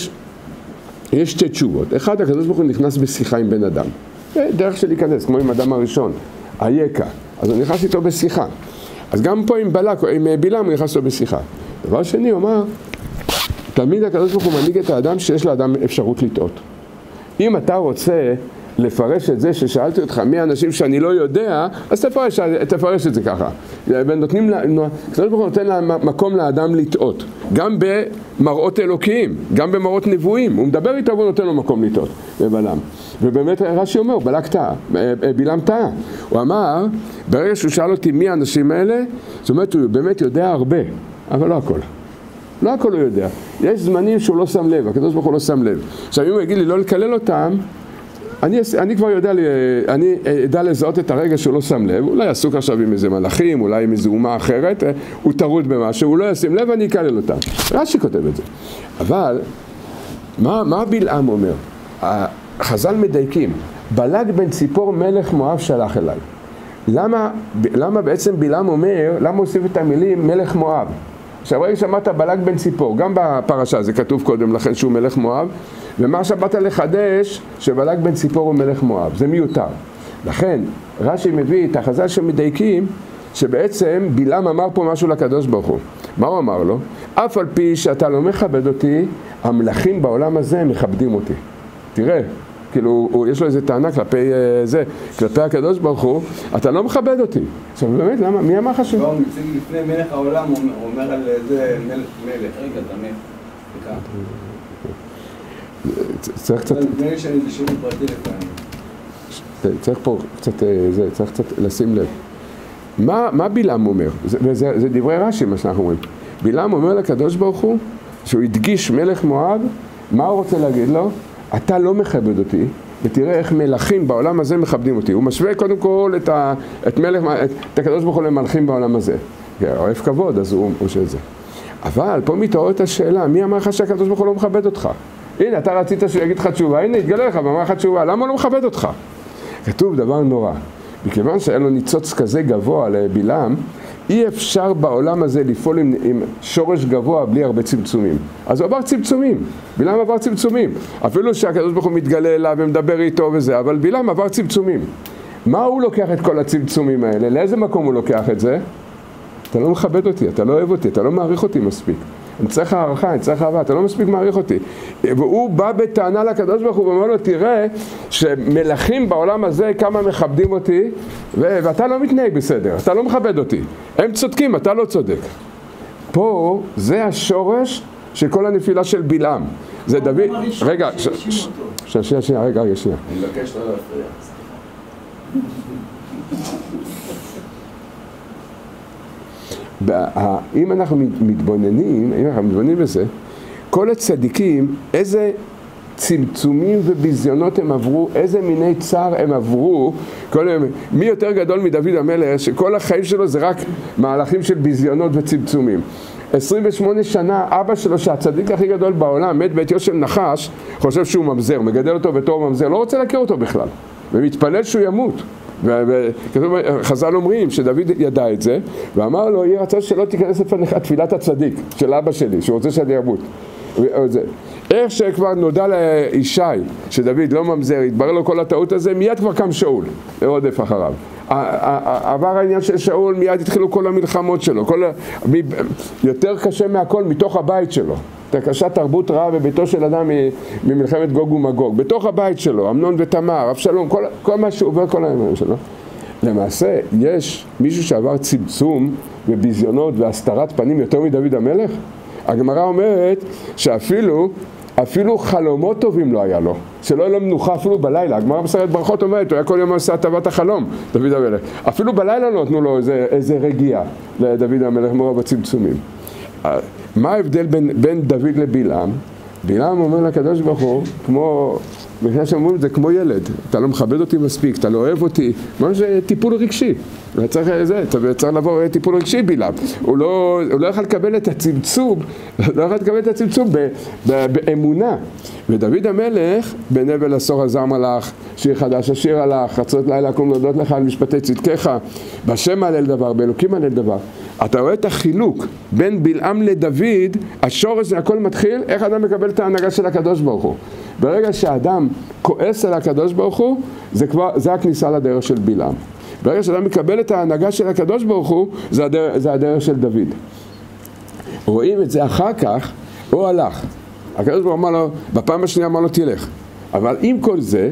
יש שתי תשובות. אחד, הקדוש ברוך הוא נכנס בשיחה עם בן אדם. דרך של להיכנס, כמו עם אדם הראשון, היקה. אז הוא נכנס איתו בשיחה. אז גם פה עם בלק, עם בלעם הוא נכנס איתו בשיחה. דבר שני, הוא אומר, תמיד הקדוש ברוך הוא מנהיג את האדם שיש לאדם אפשרות לטעות. אם אתה רוצה לפרש את זה ששאלתי אותך מי האנשים שאני לא יודע, אז תפרש את זה ככה. הקדוש ברוך הוא נותן מקום לאדם לטעות. גם במראות אלוקיים, גם במראות נבואים. הוא מדבר איתו והוא נותן לו מקום לטעות בבלעם. ובאמת רש"י אומר, בלעם טעה. הוא אמר, ברגע שהוא שאל אותי מי האנשים האלה, זאת אומרת הוא באמת יודע הרבה, אבל לא הכל. לא הכל הוא יודע. יש זמנים שהוא לא שם לב, הקדוש ברוך הוא לא שם לב. עכשיו אם הוא יגיד לי לא לקלל אותם, אני כבר יודע, אני אדע לזהות את הרגע שהוא לא שם לב, אולי עסוק עכשיו עם איזה מלאכים, אולי עם איזו אומה אחרת, הוא טרוד במשהו, הוא לא ישים לב ואני אקלל אותם. רש"י כותב את זה. אבל, מה בלעם אומר? חז"ל מדייקים, בלק בן ציפור מלך מואב שלח אליי. למה בעצם בלעם אומר, למה הוסיף את המילים מלך מואב? עכשיו רגע שמעת בלק בן ציפור, גם בפרשה זה כתוב קודם לכן שהוא מלך מואב, ומה שבאת לחדש שבלק בן ציפור הוא מלך מואב, זה מיותר. לכן רש"י מביא את החז"ל שמדייקים שבעצם בלעם אמר פה משהו לקדוש ברוך הוא. מה הוא אמר לו? אף על פי שאתה לא מכבד אותי, המלכים בעולם הזה מכבדים אותי. תראה, כאילו יש לו איזה טענה כלפי הקדוש ברוך הוא, אתה לא מכבד אותי. עכשיו באמת, למה? מי אמר לך שהוא? הוא מציג לפני מלך העולם, הוא אומר על זה מלך. רגע, תמך. צריך קצת... נראה שאני בשירות פרטי לפעמים. צריך פה צריך קצת לשים לב. מה בלעם אומר? זה דברי רש"י מה שאנחנו אומרים. בלעם אומר לקדוש ברוך הוא, שהוא הדגיש מלך מואב, מה הוא רוצה להגיד לו? אתה לא מכבד אותי, ותראה איך מלכים בעולם הזה מכבדים אותי. הוא משווה קודם כל את הקדוש ברוך הוא למלכים בעולם הזה. אוהב כבוד, אז הוא של זה. אבל פה מתעוררת השאלה, מי אמר לך שהקדוש ברוך הוא לא מכבד אותך? הנה, אתה רצית שהוא יגיד לך תשובה, הנה, יתגלה לך, ואמר לך תשובה, למה הוא לא מכבד אותך? כתוב דבר נורא. מכיוון שהיה לו ניצוץ כזה גבוה לבלעם, אי אפשר בעולם הזה לפעול עם שורש גבוה בלי הרבה צמצומים. אז הוא עבר צמצומים, בלעם עבר צמצומים. אפילו שהקדוש ברוך הוא מתגלה אליו ומדבר איתו וזה, אבל בלעם עבר צמצומים. מה הוא לוקח את כל הצמצומים האלה? לאיזה מקום הוא לוקח את זה? אתה לא מכבד אותי, אתה לא אוהב אותי, אתה לא מעריך אותי מספיק. אני צריך הערכה, אני צריך אהבה, אתה לא מספיק מעריך אותי. והוא בא בטענה לקדוש ברוך הוא ואומר לו, תראה שמלכים בעולם הזה כמה מכבדים אותי, ואתה לא מתנהג בסדר, אתה לא מכבד אותי. הם צודקים, אתה לא צודק. פה זה השורש של כל הנפילה של בלעם. זה דוד, רגע, רגע, אני מבקש לא להפריע. אם אנחנו מתבוננים בזה, כל הצדיקים, איזה צמצומים וביזיונות הם עברו, איזה מיני צער הם עברו, מי יותר גדול מדוד המלך, שכל החיים שלו זה רק מהלכים של ביזיונות וצמצומים. 28 שנה, אבא שלו שהצדיק הכי גדול בעולם, מת בעטיו של נחש, חושב שהוא ממזר, מגדל אותו בתור ממזר, לא רוצה להכיר אותו בכלל, ומתפלל שהוא ימות. חז"ל אומרים שדוד ידע את זה, ואמר לו, יהיה רצון שלא תיכנס לפניך תפילת הצדיק של אבא שלי, שהוא רוצה שאני אמות. איך שכבר נודע לישי שדוד לא ממזר, התברר לו כל הטעות הזה, מיד כבר קם שאול, רודף אחריו. עבר העניין של שאול, מיד התחילו כל המלחמות שלו, יותר קשה מהכל מתוך הבית שלו. קשה תרבות רעה בביתו של אדם ממלחמת גוג ומגוג, בתוך הבית שלו, אמנון ותמר, אבשלום, כל מה שהוא עובר, כל הימים שלו. למעשה, יש מישהו שעבר צמצום וביזיונות והסתרת פנים יותר מדוד המלך? הגמרא אומרת שאפילו חלומות טובים לא היה לו, שלא היה לו מנוחה אפילו בלילה. הגמרא בסרט ברכות אומרת, הוא היה כל יום עושה הטבת החלום, דוד המלך. אפילו בלילה לא נתנו לו איזה רגיעה לדוד המלך מרוב הצמצומים. מה ההבדל בין דוד לבלעם? בלעם אומר לקדוש ברוך הוא, כמו, בכלל שאומרים את זה כמו ילד, אתה לא מכבד אותי מספיק, אתה לא אוהב אותי, ממש טיפול רגשי, צריך לעבור טיפול רגשי בלעם. הוא לא יכול לקבל את הצמצום, באמונה. ודוד המלך, בנבל עשור עזר מלאך, שיר חדש השיר הלך, חצות לילה קום להודות לך על משפטי צדקך, בשם הלל דבר, באלוקים הלל דבר. אתה רואה את החילוק בין בלעם לדוד, השורש זה הכל מתחיל, איך אדם מקבל את ההנהגה של הקדוש ברוך הוא. ברגע שאדם כועס על הקדוש ברוך הוא, זה הכניסה לדרך של בלעם. ברגע שאדם מקבל את ההנהגה של הקדוש ברוך הוא, זה הדרך של דוד. רואים את זה אחר כך, הוא הלך. הקדוש ברוך הוא אמר לו, בפעם השנייה אמר לו תלך. אבל עם כל זה,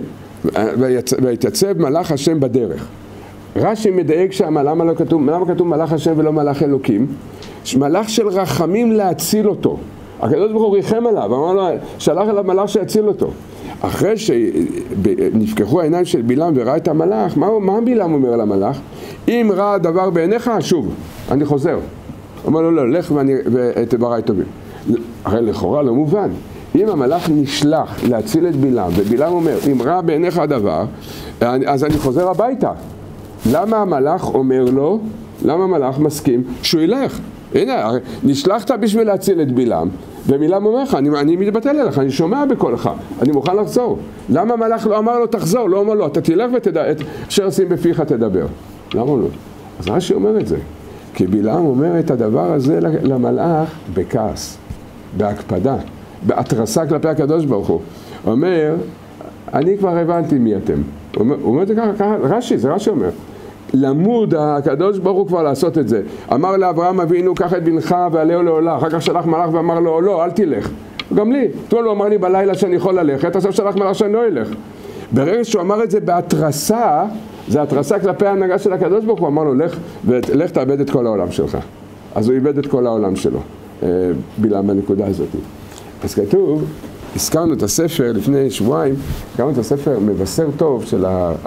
ויתייצב מלאך השם בדרך. רש"י מדייק שם, למה כתוב מלאך השם ולא מלאך אלוקים? מלאך של רחמים להציל אותו. הקדוש ברוך הוא ריחם עליו, אמר לו, שלח אליו מלאך שיציל אותו. אחרי שנפקחו העיניים של בלעם וראה את המלאך, מה בלעם אומר למלאך? אם רע הדבר בעיניך, שוב, אני חוזר. אומר לו, לא, לך ותבראי טובים. הרי לכאורה לא מובן. אם המלאך נשלח להציל את בלעם, ובלעם אומר, אם רע בעיניך הדבר, אז אני חוזר הביתה. למה המלאך אומר לו, למה המלאך מסכים שהוא ילך? הנה, נשלחת בשביל להציל את בלעם, ובלעם אומר לך, אני מתבטל אליך, אני שומע בקולך, אני מוכן לחזור. למה המלאך לא אמר לו תחזור, לא אומר לו, אתה תלך ותדע, את אשר שים בפיך תדבר. למה לא? אז רש"י אומר את זה, כי בלעם אומר את הדבר הזה למלאך בכעס, בהקפדה, בהתרסה כלפי הקדוש ברוך הוא. הוא אומר, אני כבר הבנתי מי אתם. הוא אומר את זה ככה, רש"י, זה רש"י אומר. למוד הקדוש ברוך הוא כבר לעשות את זה. אמר לאברהם אבינו, קח את בנך ועלהו לעולה. אחר כך שלח מלאך ואמר לו, לא, אל תלך. גם לי. תול הוא אמר לי בלילה שאני יכול ללכת, עכשיו שלח מלאך שאני לא אלך. ברגע שהוא אמר את זה בהתרסה, זה התרסה כלפי ההנהגה של הקדוש ברוך הוא, אמר לו, לך תאבד את כל העולם שלך. אז הוא איבד את כל העולם שלו, בלעם בנקודה הזאת. אז כתוב, הזכרנו את הספר לפני שבועיים, הזכרנו את הספר מבשר טוב של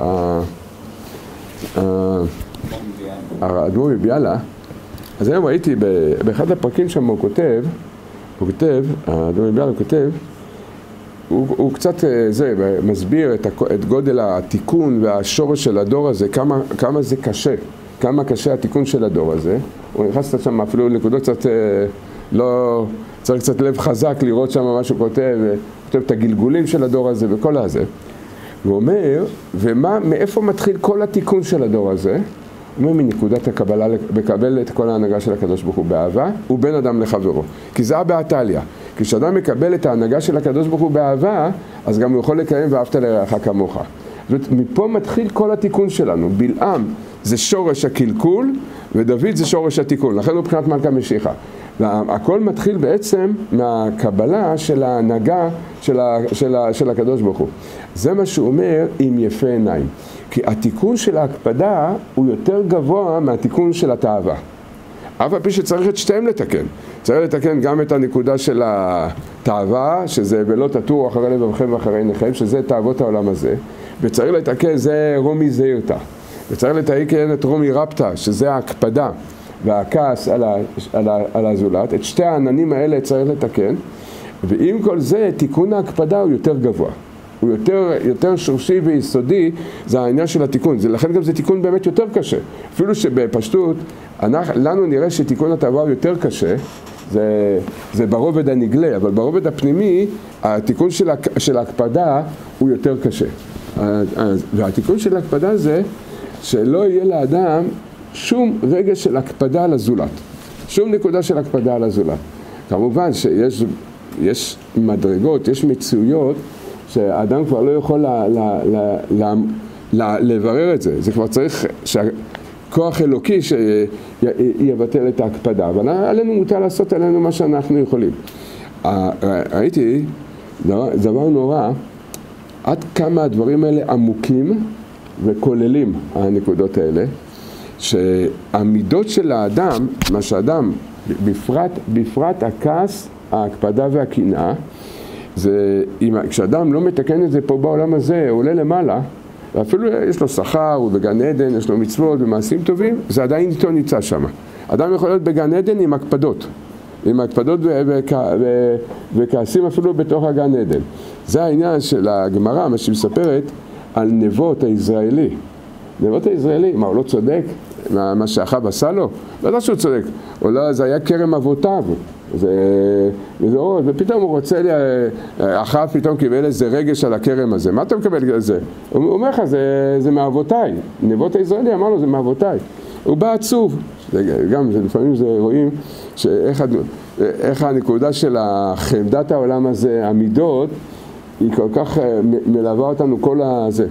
האדמו"ר מביאלה. אז היום ראיתי באחד הפרקים שם הוא כותב, האדמו"ר מביאלה כותב, הוא קצת מסביר את גודל התיקון והשורש של הדור הזה, כמה זה קשה, כמה קשה התיקון של הדור הזה. הוא נכנס קצת שם אפילו נקודות קצת לא, צריך קצת לב חזק לראות שם מה שהוא כותב, כותב את הגלגולים של הדור הזה וכל הזה. הוא אומר, מאיפה מתחיל כל התיקון של הדור הזה? הוא אומר, מנקודת הקבלה, לקבל את כל ההנהגה של הקדוש ברוך הוא באהבה, הוא בין אדם לחברו. כי זה הבאתליה. כשאדם מקבל את ההנהגה של הקדוש ברוך הוא באהבה, אז גם הוא יכול לקיים ואהבת לרעך כמוך. זאת אומרת, מפה מתחיל כל התיקון שלנו. בלעם זה שורש הקלקול, ודוד זה שורש התיקון, לכן הוא מבחינת מלכה משיחה. והכל מתחיל בעצם מהקבלה של ההנהגה של הקדוש ברוך הוא. זה מה שהוא אומר עם יפה עיניים. כי התיקון של ההקפדה הוא יותר גבוה מהתיקון של התאווה. אף על פי שצריך את שתיהם לתקן. צריך לתקן גם את הנקודה של התאווה, שזה ולא תטורו אחרי לבבכם ואחרי עיניכם, שזה תאוות העולם הזה. וצריך לתקן, זה רומי זהירתא. וצריך לתקן את רומי רפתא, שזה ההקפדה והכעס על הזולת. את שתי העננים האלה צריך לתקן. ועם כל זה, תיקון ההקפדה הוא יותר גבוה. הוא יותר שורשי ויסודי, זה העניין של התיקון. לכן גם זה תיקון באמת יותר קשה. אפילו שבפשטות, לנו נראה שתיקון התאווה הוא יותר קשה, זה ברובד הנגלה, אבל ברובד הפנימי, התיקון של ההקפדה הוא יותר קשה. והתיקון של ההקפדה זה שלא יהיה לאדם שום רגע של הקפדה על הזולת. שום נקודה של הקפדה על הזולת. כמובן שיש מדרגות, יש מציאויות, שהאדם כבר לא יכול לברר את זה. זה כבר צריך כוח אלוקי שיבטל את ההקפדה. אבל עלינו מותר לעשות עלינו מה שאנחנו יכולים. ראיתי דבר נורא, עד כמה הדברים האלה עמוקים וכוללים, הנקודות האלה, שהמידות של האדם, מה שאדם, בפרט הכעס, ההקפדה והקנאה, כשאדם לא מתקן את זה פה בעולם הזה, הוא עולה למעלה, ואפילו יש לו שכר, הוא בגן עדן, יש לו מצוות ומעשים טובים, זה עדיין איתו נמצא שם. אדם יכול להיות בגן עדן עם הקפדות וכעסים אפילו בתוך הגן עדן. זה העניין של הגמרא, מה שמספרת על נבות הישראלי. נבות הישראלי, מה, הוא לא צודק? מה שאחאב עשה לו? לא שהוא צודק, זה היה כרם אבותיו. ופתאום הוא רוצה, אחאב פתאום קיבל איזה רגש על הכרם הזה. מה אתה מקבל על זה? הוא אומר לך, זה מאבותיי. נבות הישראלי אמר לו, זה מאבותיי. הוא בא עצוב. גם לפעמים רואים איך הנקודה של חמדת העולם הזה, המידות, היא כל כך מלווה אותנו כל הזה.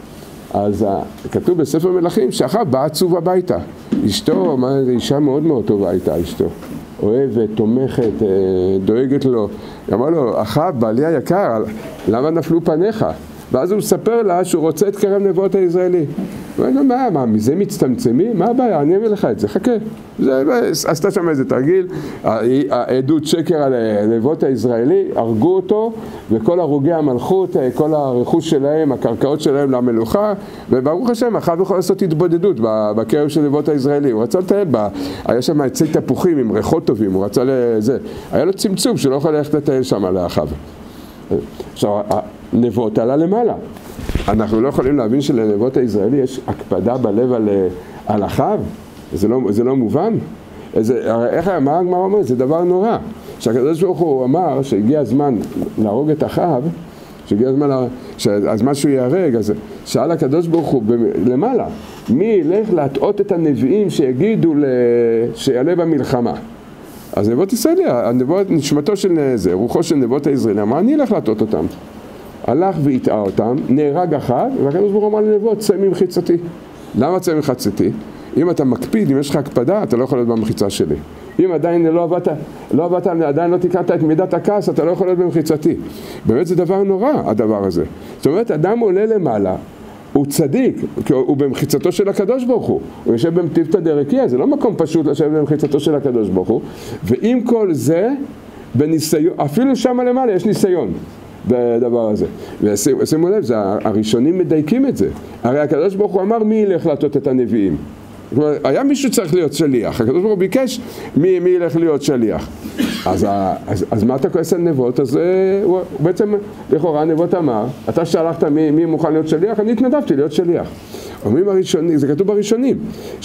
אז כתוב בספר מלכים שאחאב בא עצוב הביתה. אשתו, אישה מאוד מאוד טובה הייתה אשתו. אוהבת, תומכת, דואגת לו. היא אמרה לו, אחאב, בעלי היקר, למה נפלו פניך? ואז הוא מספר לה שהוא רוצה את כרם נבות הישראלי. הוא אומר לו, מה, מזה מצטמצמים? מה הבעיה? אני אביא לך את זה, חכה. עשתה שם איזה תרגיל, העדות שקר על נבות הישראלי, הרגו אותו, וכל הרוגי המלכות, כל הרכוש שלהם, הקרקעות שלהם למלוכה, וברוך השם, אחאב יכול לעשות התבודדות בכרם של נבות הישראלי. הוא רצה לטייל בה, היה שם עצי תפוחים עם ריחות טובים, הוא רצה לזה. היה לו צמצום שלא יכול ללכת לטייל שם לאחאב. עכשיו, נבות עלה למעלה. אנחנו לא יכולים להבין שלנבות הישראלי יש הקפדה בלב על אחאב? זה לא מובן? איך מה הגמרא אומר? זה דבר נורא. שהקדוש ברוך הוא אמר שהגיע הזמן להרוג את אחאב, שהגיע הזמן, אז משהו ייהרג, אז שאל הקדוש ברוך הוא למעלה, מי ילך להטעות את הנביאים שיגידו שיעלה במלחמה? אז נבות ישראלי, נשמתו של זה, רוחו של נבות הישראלי, אמר, אני אלך להטעות אותם. הלך והטעה אותם, נהרג אחאב, והקדוש ברוך הוא אמר לנבות, צא ממחיצתי. למה צא ממחיצתי? אם אתה מקפיד, אם יש לך הקפדה, אתה לא יכול להיות במחיצה שלי. אם עדיין לא עבדת, עדיין לא תיקנת את מידת הכעס, אתה לא יכול להיות במחיצתי. באמת זה דבר נורא, הדבר הזה. זאת אומרת, אדם עולה למעלה, הוא צדיק, הוא במחיצתו של הקדוש ברוך הוא. הוא יושב במטיבתא דרקיע, זה לא מקום פשוט לשבת במחיצתו של הקדוש ברוך הוא. ועם כל זה, בניסיון, אפילו שם למעלה יש ניסיון בדבר הזה. ושימו לב, הראשונים מדייקים את זה. הרי הקדוש ברוך הוא אמר מי ילך להטעות את הנביאים. היה מישהו צריך להיות שליח, הקדוש ברוך הוא ביקש מי ילך להיות שליח. אז מה אתה כועס על נבות? אז הוא בעצם לכאורה נבות אמר, אתה שלחת מי מוכן להיות שליח, אני התנדבתי להיות שליח. אומרים הראשונים, זה כתוב בראשונים,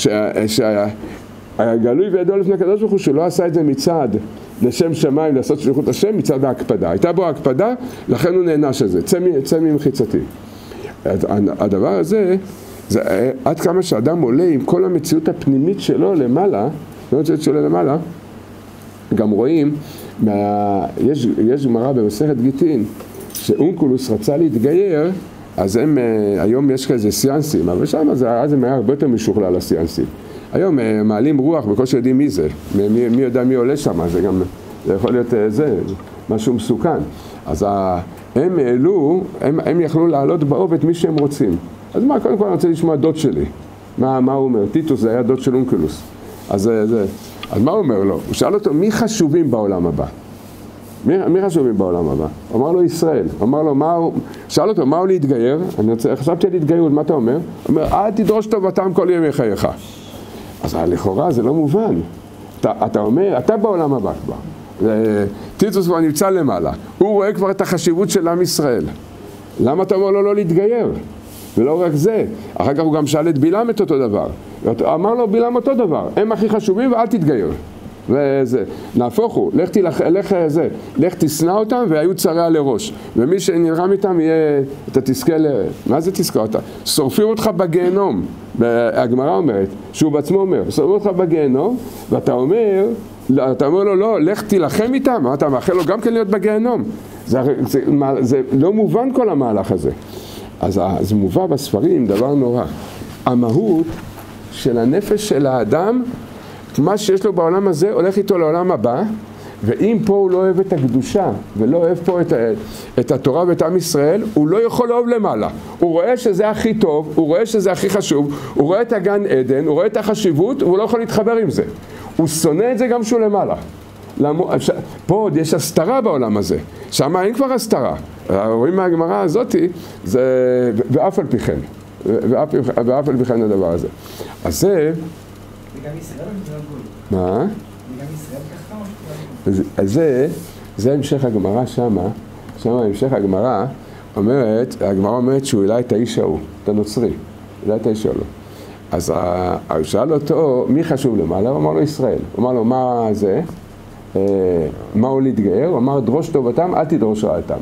שהגלוי וידוע לפני הקדוש ברוך הוא שהוא לא עשה את זה מצד לשם שמיים, לעשות שליחות השם, מצד ההקפדה. הייתה בו הקפדה, לכן הוא נענש על זה, צא ממחיצתי. הדבר הזה, זה עד כמה שאדם עולה עם כל המציאות הפנימית שלו למעלה, גם רואים, יש גמרא במסכת גיטין, שאונקולוס רצה להתגייר, אז הם, היום יש כזה סיאנסים, אבל שם אז הם היה הרבה יותר משוכלל לסיאנסים. היום מעלים רוח, בקושי יודעים מי זה, מי יודע מי עולה שם, זה גם, זה יכול להיות משהו מסוכן. אז הם העלו, הם יכלו לעלות בעובד מי שהם רוצים. אז מה, קודם כל אני רוצה לשמוע דוד שלי. מה הוא אומר? טיטוס זה היה דוד של אונקלוס. אז מה הוא אומר לו? הוא שאל אותו, מי חשובים בעולם הבא? מי חשובים בעולם הבא? הוא אמר לו ישראל. הוא אמר לו, שאל אותו, מה הוא להתגייר? חשבתי על להתגיירות, מה אתה אומר? הוא אומר, אל תדרוש טובתם כל ימי חייך. אז לכאורה זה לא מובן. אתה אומר, אתה בעולם הבא כבר. טיטוס כבר נמצא למעלה. הוא רואה כבר את החשיבות של עם ישראל. למה אתה אומר לו לא להתגייר? ולא רק זה, אחר כך הוא גם שאל את בלעם את אותו דבר. אמר לו בלעם אותו דבר, הם הכי חשובים ואל תתגייר. וזה, נהפוך הוא, לך תשנא אותם והיו צריה לראש. ומי שנלחם איתם יהיה, אתה תזכה מה זה תזכה אותה? שורפים אותך בגיהנום. הגמרא אומרת, שהוא בעצמו אומר, שורפים אותך בגיהנום, ואתה אומר לו, לא, לך תילחם איתם, אתה מאחל לו גם כן להיות בגיהנום. זה לא מובן כל המהלך הזה. אז מובא בספרים דבר נורא. המהות של הנפש של האדם, מה שיש לו בעולם הזה הולך איתו לעולם הבא, ואם פה הוא לא אוהב את הקדושה ולא אוהב פה את התורה ואת עם ישראל, הוא לא יכול לאהוב למעלה. הוא רואה שזה הכי טוב, הוא רואה שזה הכי חשוב, הוא רואה את הגן עדן, הוא רואה את החשיבות, והוא לא יכול להתחבר עם זה. הוא שונא את זה גם שהוא למעלה. פה עוד יש הסתרה בעולם הזה, שם אין כבר הסתרה. רואים מהגמרא הזאת, זה ואף על פי כן, ואף על פי כן הדבר הזה. אז זה... וגם ישראל או גול? מה? וגם ישראל ככה או זה המשך הגמרא שמה, המשך הגמרא אומרת שהוא העלה את האיש ההוא, את הנוצרי, העלה את האיש ההוא. אז הוא שאל אותו, מי חשוב למעלה? הוא אמר לו ישראל. הוא אמר לו, מה זה? מה הוא להתגייר? הוא אמר, דרוש טובתם, אל תדרוש רעתם.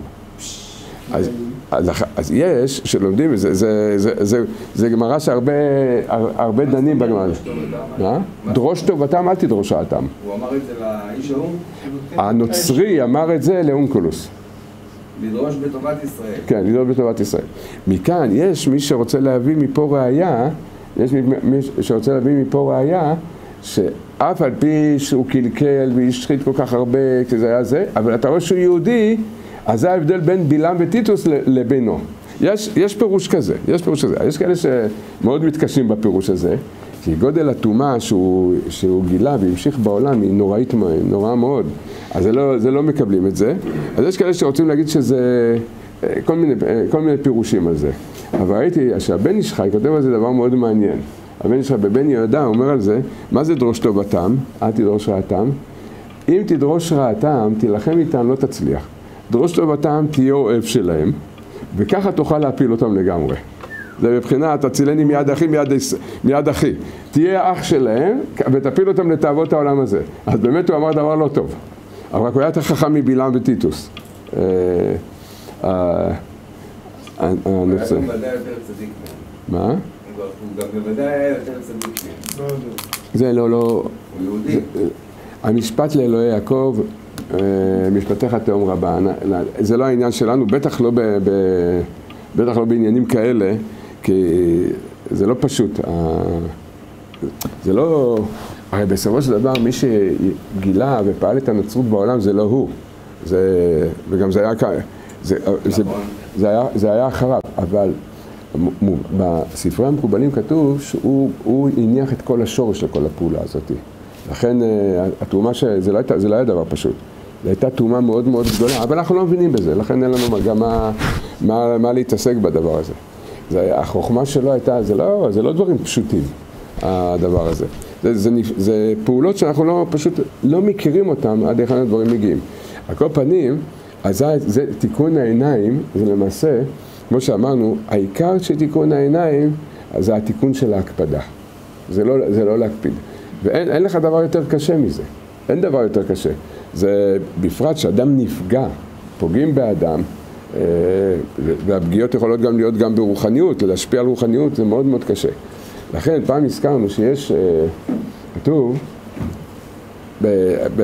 אז יש, שלומדים, זה גמרא שהרבה דנים בגמרא. דרוש טובתם, אל תדרוש רעתם. הוא אמר את זה לאיש ההוא? הנוצרי אמר את זה לאונקלוס. לדרוש בטובת ישראל. כן, לדרוש בטובת ישראל. מכאן יש מי שרוצה להביא מפה ראיה, שאף על פי שהוא קלקל והשחית כל כך הרבה, כשזה היה זה, אבל אתה רואה שהוא יהודי, אז זה ההבדל בין בלעם וטיטוס לבינו. יש פירוש כזה, יש כאלה שמאוד מתקשים בפירוש הזה, כי גודל הטומאה שהוא גילה והמשיך בעולם היא נוראית, נוראה מאוד, אז זה לא מקבלים את זה. אז יש כאלה שרוצים להגיד שזה כל מיני פירושים על זה. אבל ראיתי שהבן איש חי כותב על זה דבר מאוד מעניין. הבן איש חי בבן יהודה אומר על זה, מה זה דרוש טובתם? אל תדרוש רעתם. אם תדרוש רעתם, תילחם איתם, לא תצליח. דרוש טובתם, תהיה אוהב שלהם, וככה תוכל להפיל אותם לגמרי. זה מבחינת, תצילני מיד אחי. תהיה אח שלהם, ותפיל אותם לתאוות העולם הזה. אז באמת הוא אמר דבר לא טוב. אבל רק הוא היה יותר חכם מבלעם וטיטוס. הוא היה גם בוודאי יותר צדיק. מה? הוא גם בוודאי היה יותר צדיק. זה לא... הוא יהודי. המשפט לאלוהי יעקב, משפטיך תהום רבה. זה לא העניין שלנו, בטח לא בעניינים כאלה, כי זה לא פשוט. זה לא... הרי בסופו של דבר, מי שגילה ופעל את הנצרות בעולם זה לא הוא. וגם זה היה אחריו. אבל בספרי המקובלים כתוב שהוא הניח את כל השורש לכל הפעולה הזאת. לכן התאומה זה לא היה דבר פשוט. זו הייתה תאומה מאוד מאוד גדולה, אבל אנחנו לא מבינים בזה, לכן אין לנו גם מה להתעסק בדבר הזה. החוכמה שלו הייתה, זה לא דברים פשוטים, הדבר הזה. זה פעולות שאנחנו פשוט לא מכירים אותם עד היכן הדברים מגיעים. על כל פנים, אז זה תיקון העיניים, זה למעשה, כמו שאמרנו, העיקר של תיקון העיניים, זה התיקון של ההקפדה. זה לא להקפיד. ואין לך דבר יותר קשה מזה. אין דבר יותר קשה. זה בפרט שאדם נפגע, פוגעים באדם, והפגיעות יכולות גם להיות גם ברוחניות, להשפיע על רוחניות, זה מאוד מאוד קשה. לכן פעם הזכרנו שיש, כתוב,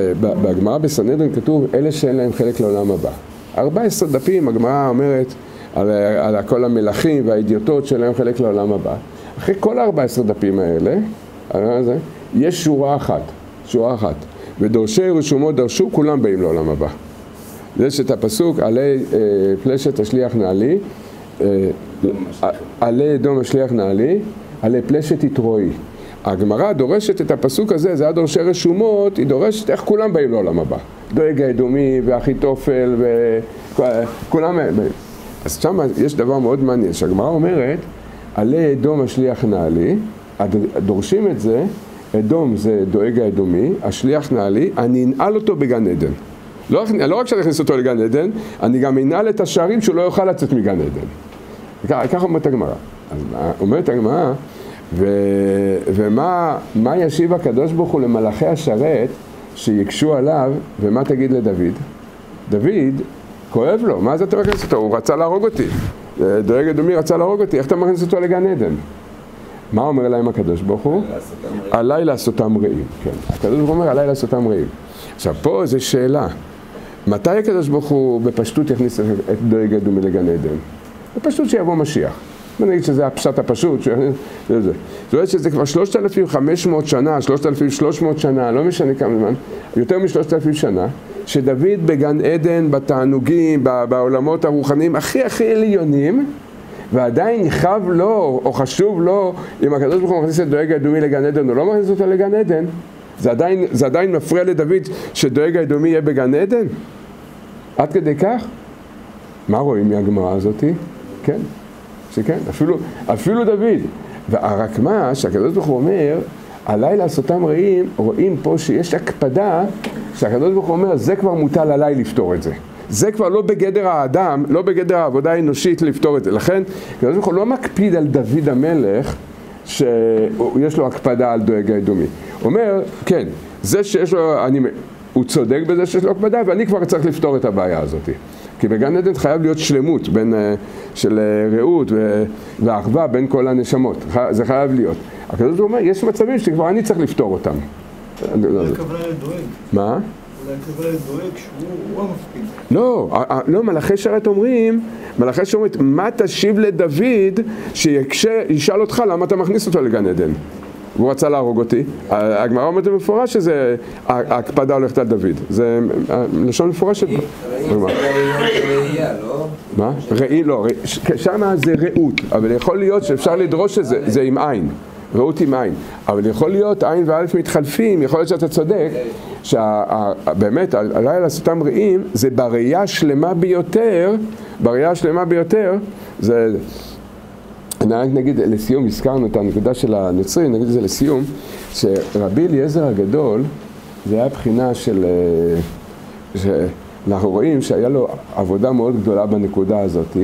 בגמרא בסנהדרין כתוב, אלה שאין להם חלק לעולם הבא. 14 דפים, הגמרא אומרת, על כל המלכים והאידיוטות שלהם חלק לעולם הבא. אחרי כל 14 דפים האלה, יש שורה אחת. ודורשי רשומות דרשו, כולם באים לעולם הבא. יש את הפסוק, עלי פלשת השליח נעלי, עלי אדום השליח נעלי, עלי פלשת יתרועי. הגמרא דורשת את הפסוק הזה, זה הדורשי רשומות, היא דורשת איך כולם באים לעולם הבא. דואג האדומי ואחיתופל וכולם באים. אז שם יש דבר מאוד מעניין, שהגמרא אומרת, עלי אדום השליח נעלי, דורשים את זה, אדום זה דואג האדומי, השליח נעלי, אני אנעל אותו בגן עדן. לא רק שאני אכניס אותו לגן עדן, אני גם אנעל את השערים שהוא לא יוכל לצאת מגן עדן. ככה אומרת הגמרא. אז אומרת הגמרא, ומה ישיב הקדוש ברוך הוא למלאכי השרת שיקשו עליו, ומה תגיד לדוד? דוד, כואב לו, מה זה אתה מכניס אותו? הוא רצה להרוג אותי. דואג אדומי רצה להרוג אותי, איך אתה מכניס אותו לגן עדן? מה אומר להם הקדוש ברוך הוא? עליי לעשותם רעים. כן, הקדוש ברוך הוא אומר עליי לעשותם רעים. עכשיו פה זו שאלה, מתי הקדוש ברוך הוא בפשטות יכניס את דואג אדומי לגן עדן? בפשטות שיבוא משיח. בוא נגיד שזה הפשט הפשוט, זאת אומרת שזה כבר 3,500 שנה, 3,300 שנה, לא משנה כמה זמן, יותר מ3,000 שנה, שדוד בגן עדן, בתענוגים, בעולמות הרוחניים הכי עליונים, ועדיין יכאב לו, או חשוב לו, אם הקדוש ברוך הוא מכניס את דואג האדומי לגן עדן, הוא לא מכניס אותו לגן עדן. זה עדיין מפריע לדוד שדואג האדומי יהיה בגן עדן? עד כדי כך? מה רואים מהגמרא הזאת? כן, שכן, אפילו דוד. ורק מה, שהקדוש ברוך הוא אומר, עליי לעשותם רעים, רואים פה שיש הקפדה, שהקדוש ברוך הוא אומר, זה כבר מוטל עליי לפתור את זה. זה כבר לא בגדר האדם, לא בגדר העבודה האנושית לפתור את זה. לכן, הקדוש ברוך הוא לא מקפיד על דוד המלך, שיש לו הקפדה על דואג האדומי. הוא אומר, כן, זה שיש לו, הוא צודק בזה שיש לו הקפדה, ואני כבר צריך לפתור את הבעיה הזאת. כי בגן עדן חייב להיות שלמות של רעות ואחווה בין כל הנשמות. זה חייב להיות. הקדוש ברוך הוא אומר, יש מצבים שכבר אני צריך לפתור אותם. אולי הכוונה לדואג. מה? אולי הכוונה לדואג שהוא המפקיד. לא, מלאכי שרת אומרים, מה תשיב לדוד שישאל אותך למה אתה מכניס אותו לגן עדן? והוא רצה להרוג אותי. הגמרא אומרת במפורש שזה ההקפדה הולכת על דוד. זה לשון מפורשת. מה? ראי, לא. שמה זה רעות, אבל יכול להיות שאפשר לדרוש את זה, זה עם עין. רעות עם עין. אבל יכול להיות עין ואלף מתחלפים, יכול להיות שאתה צודק, שבאמת, עליי לעשותם רעים, זה בראייה השלמה ביותר, זה... נגיד לסיום, הזכרנו את הנקודה של הנוצרים, נגיד את זה לסיום, שרבי אליעזר הגדול, זה היה בחינה אנחנו רואים שהיה לו עבודה מאוד גדולה בנקודה הזאת,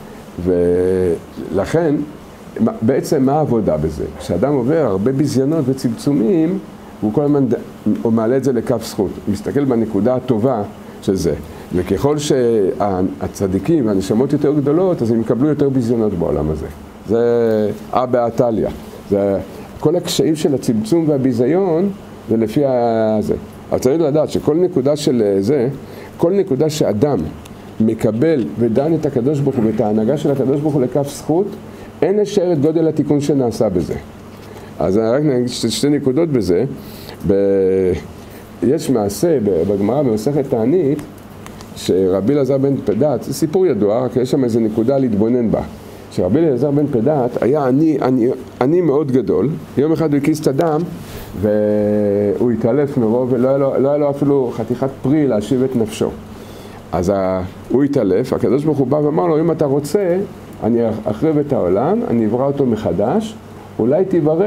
ולכן, בעצם מה העבודה בזה? כשאדם עובר הרבה ביזיונות וצמצומים, הוא כל הזמן מעלה את זה לכף זכות, הוא מסתכל בנקודה הטובה של זה. וככל שהצדיקים והנשמות יותר גדולות, אז הם יקבלו יותר ביזיונות בעולם הזה. זה באתליה. כל הקשיים של הצמצום והביזיון, זה לפי זה. אבל צריך לדעת שכל נקודה של זה, כל נקודה שאדם מקבל ודן את הקדוש ברוך הוא ואת ההנהגה של הקדוש ברוך הוא לכף זכות, אין אשר את גודל התיקון שנעשה בזה. אז רק נגיד שתי נקודות בזה. יש מעשה בגמרא במסכת תענית, שרבי אלעזר בן פדת, זה סיפור ידוע, רק יש שם איזו נקודה להתבונן בה. שרבי אלעזר בן פדת היה עני מאוד גדול, יום אחד הוא הקיס את הדם, והוא התעלף מרוב, ולא היה לו אפילו חתיכת פרי להשיב את נפשו. אז הוא התעלף, הקדוש ברוך הוא בא ואמר לו, אם אתה רוצה, אני אחריב את העולם, אני אברא אותו מחדש, אולי תברא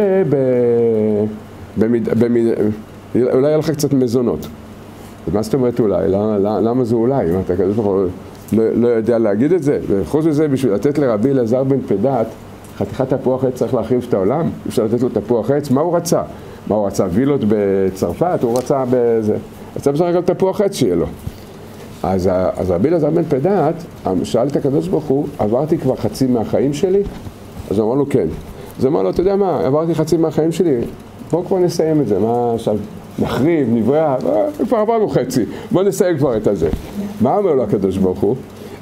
אולי יהיה לך קצת מזונות. ומה זאת אומרת אולי? למה זה אולי? אם אתה הקדוש ברוך הוא לא יודע להגיד את זה, וחוץ מזה, בשביל לתת לרבי אלעזר בן פדת, חתיכת תפוח עץ צריך להחריב את העולם, אפשר לתת לו תפוח עץ, מה הוא רצה? מה הוא רצה? וילות בצרפת? הוא רצה בזה. רצה בסך הכל תפוח עץ שיהיה לו. אז רבי אלעזר בן פדת, שאל את הקדוש ברוך הוא, עברתי כבר חצי מהחיים שלי? אז הוא אמר לו כן. אז הוא אמר לו, אתה יודע מה, עברתי חצי מהחיים שלי, בואו כבר נסיים את זה, מה עכשיו? נחריב, נברא, כבר עברנו חצי, בוא נסיים כבר את הזה. מה אומר לו הקדוש ברוך הוא?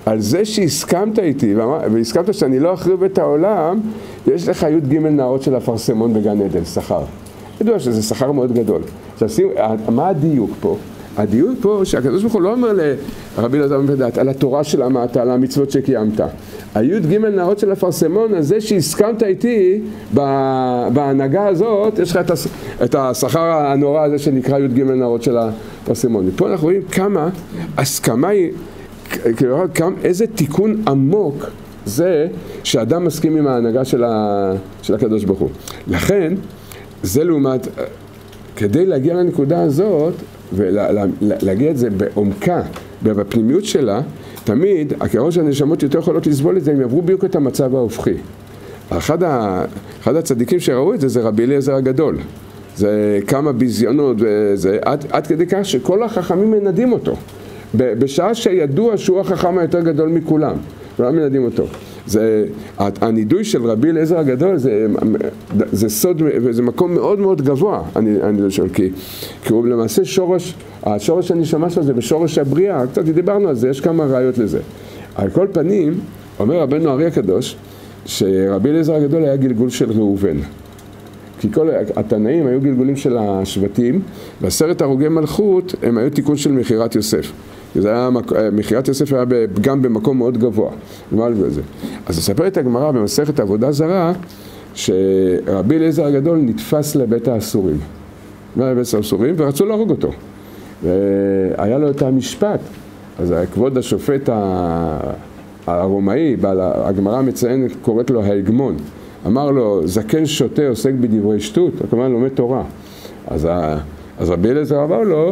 על זה שהסכמת איתי, והסכמת שאני לא אחריב את העולם, יש לך י' ג' נערות של אפרסמון בגן עדן, שכר. ידוע שזה שכר מאוד גדול. עכשיו, מה הדיוק פה? הדיוק פה שהקדוש ברוך הוא לא אומר לרבי אלעזר בן פדת על התורה שלמדת, על המצוות שקיימת. הי' ג' נערות של אפרסמון, על זה שהסכמת איתי בהנהגה הזאת, יש לך את השכר הנורא הזה שנקרא י' ג' נערות של אפרסמון. ופה אנחנו רואים כמה הסכמה היא, איזה תיקון עמוק זה שאדם מסכים עם ההנהגה של הקדוש ברוך הוא. לכן, זה לעומת, כדי להגיע לנקודה הזאת, ולהגיע את זה בעומקה, בפנימיות שלה, תמיד, הכרעות של הנשמות יותר יכולות לסבול את זה, הם יעברו בדיוק את המצב ההופכי. אחד הצדיקים שראו את זה, זה רבי אליעזר הגדול. זה כמה ביזיונות, וזה עד כדי כך שכל החכמים מנדים אותו. בשעה שידוע שהוא החכם היותר גדול מכולם, כולם מנדים אותו. הנידוי של רבי אליעזר הגדול זה סוד וזה מקום מאוד מאוד גבוה, אני חושב, כי הוא למעשה השורש הנשמה שלו זה בשורש הבריאה, קצת דיברנו על זה, יש כמה ראיות לזה. על כל פנים, אומר רבנו ארי הקדוש, שרבי אליעזר הגדול היה גלגול של ראובן. כי כל התנאים היו גלגולים של השבטים, ו10 הרוגי מלכות הם היו תיקון של מכירת יוסף. מכירת יוסף היה גם במקום מאוד גבוה. אז מספרת הגמרא במסכת עבודה זרה, שרבי אליעזר הגדול נתפס לבית האסורים. לבית האסורים ורצו להרוג אותו. והיה לו את המשפט. אז כבוד השופט הרומאי, הגמרא מציינת, קוראת לו ההגמון. אמר לו, זקן שוטה עוסק בדברי שטות, כלומר לומד תורה. אז רבי אליעזר אמר לו,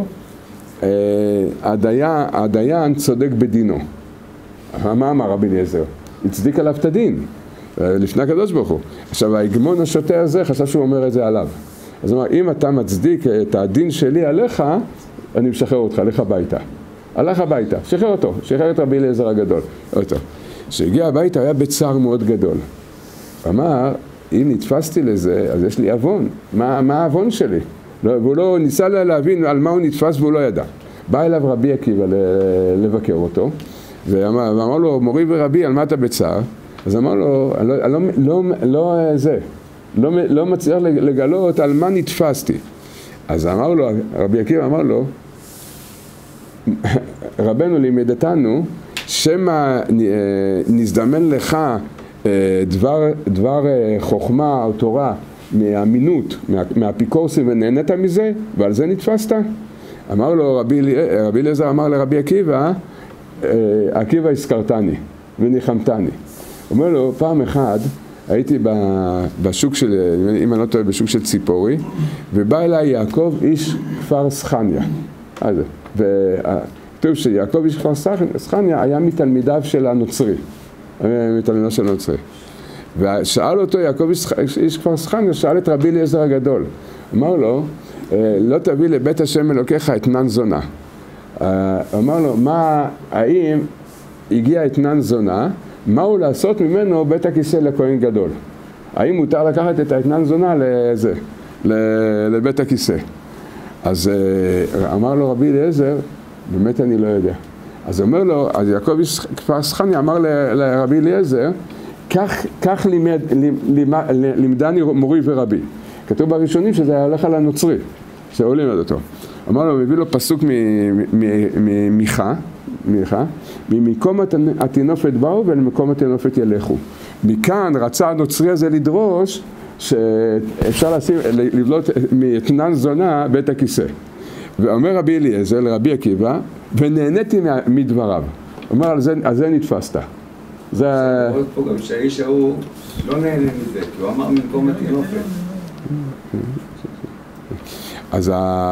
הדיין צודק בדינו. מה אמר רבי אליעזר? הצדיק עליו את הדין, לפני הקדוש ברוך הוא. עכשיו, ההגמון השוטה הזה חשב שהוא אומר את זה עליו. אז הוא אמר, אם אתה מצדיק את הדין שלי עליך, אני משחרר אותך, לך הביתה. הלך הביתה, שחרר אותו, שחרר את רבי אליעזר הגדול. כשהגיע הביתה היה בצער מאוד גדול. אמר, אם נתפסתי לזה, אז יש לי אבון. מה האבון שלי? והוא לא ניסה להבין על מה הוא נתפס והוא לא ידע. בא אליו רבי עקיבא לבקר אותו, ואמר לו, מורי ורבי, על מה אתה בצער? אז אמר לו, לא מצליח לגלות על מה נתפסתי. אז אמר לו, רבי עקיבא אמר לו, רבנו לימדתנו, שמא נזדמן לך דבר חוכמה או תורה מהאמינות, מהאפיקורסים ונהנית מזה, ועל זה נתפסת? אמר לו רבי אליעזר אמר לרבי עקיבא, עקיבא הזכרתני וניחמתני. אומר לו, פעם אחד הייתי בשוק של, אם אני לא טועה, בשוק של ציפורי, ובא אליי יעקב איש כפר סחניה. וכתוב שיעקב איש כפר סחניה היה מתלמידיו של הנוצרי. מתלמידיו של הנוצרי. ושאל אותו יעקב איש כפר סחניה, שאל את רבי אליעזר הגדול. אמר לו, לא תביא לבית השם אלוקיך אתנן זונה. אמר לו, האם הגיע אתנן זונה, מהו לעשות ממנו בית הכיסא לכהן גדול? האם מותר לקחת את האתנן זונה לבית הכיסא? אז אמר לו רבי אליעזר, באמת אני לא יודע. אז אומר לו, אז יעקב איש כפר סחניה אמר לרבי אליעזר, כך לימדני מורי ורבי. כתוב בראשונים שזה היה הולך על הנוצרי, שהוא לימד אותו. אמר לו, מביא לו פסוק ממיכה, ממקום התינופת באו ולמקום התינופת ילכו. מכאן רצה הנוצרי הזה לדרוש שאפשר לבלוט מאתנן זונה בית הכיסא. ואומר רבי אליעזר לרבי עקיבא, ונהניתי מדבריו. אומר, על זה נתפסת. זה עוד פה גם שהאיש ההוא לא נהנה מזה, כי הוא אמר ממקום התינופת. אז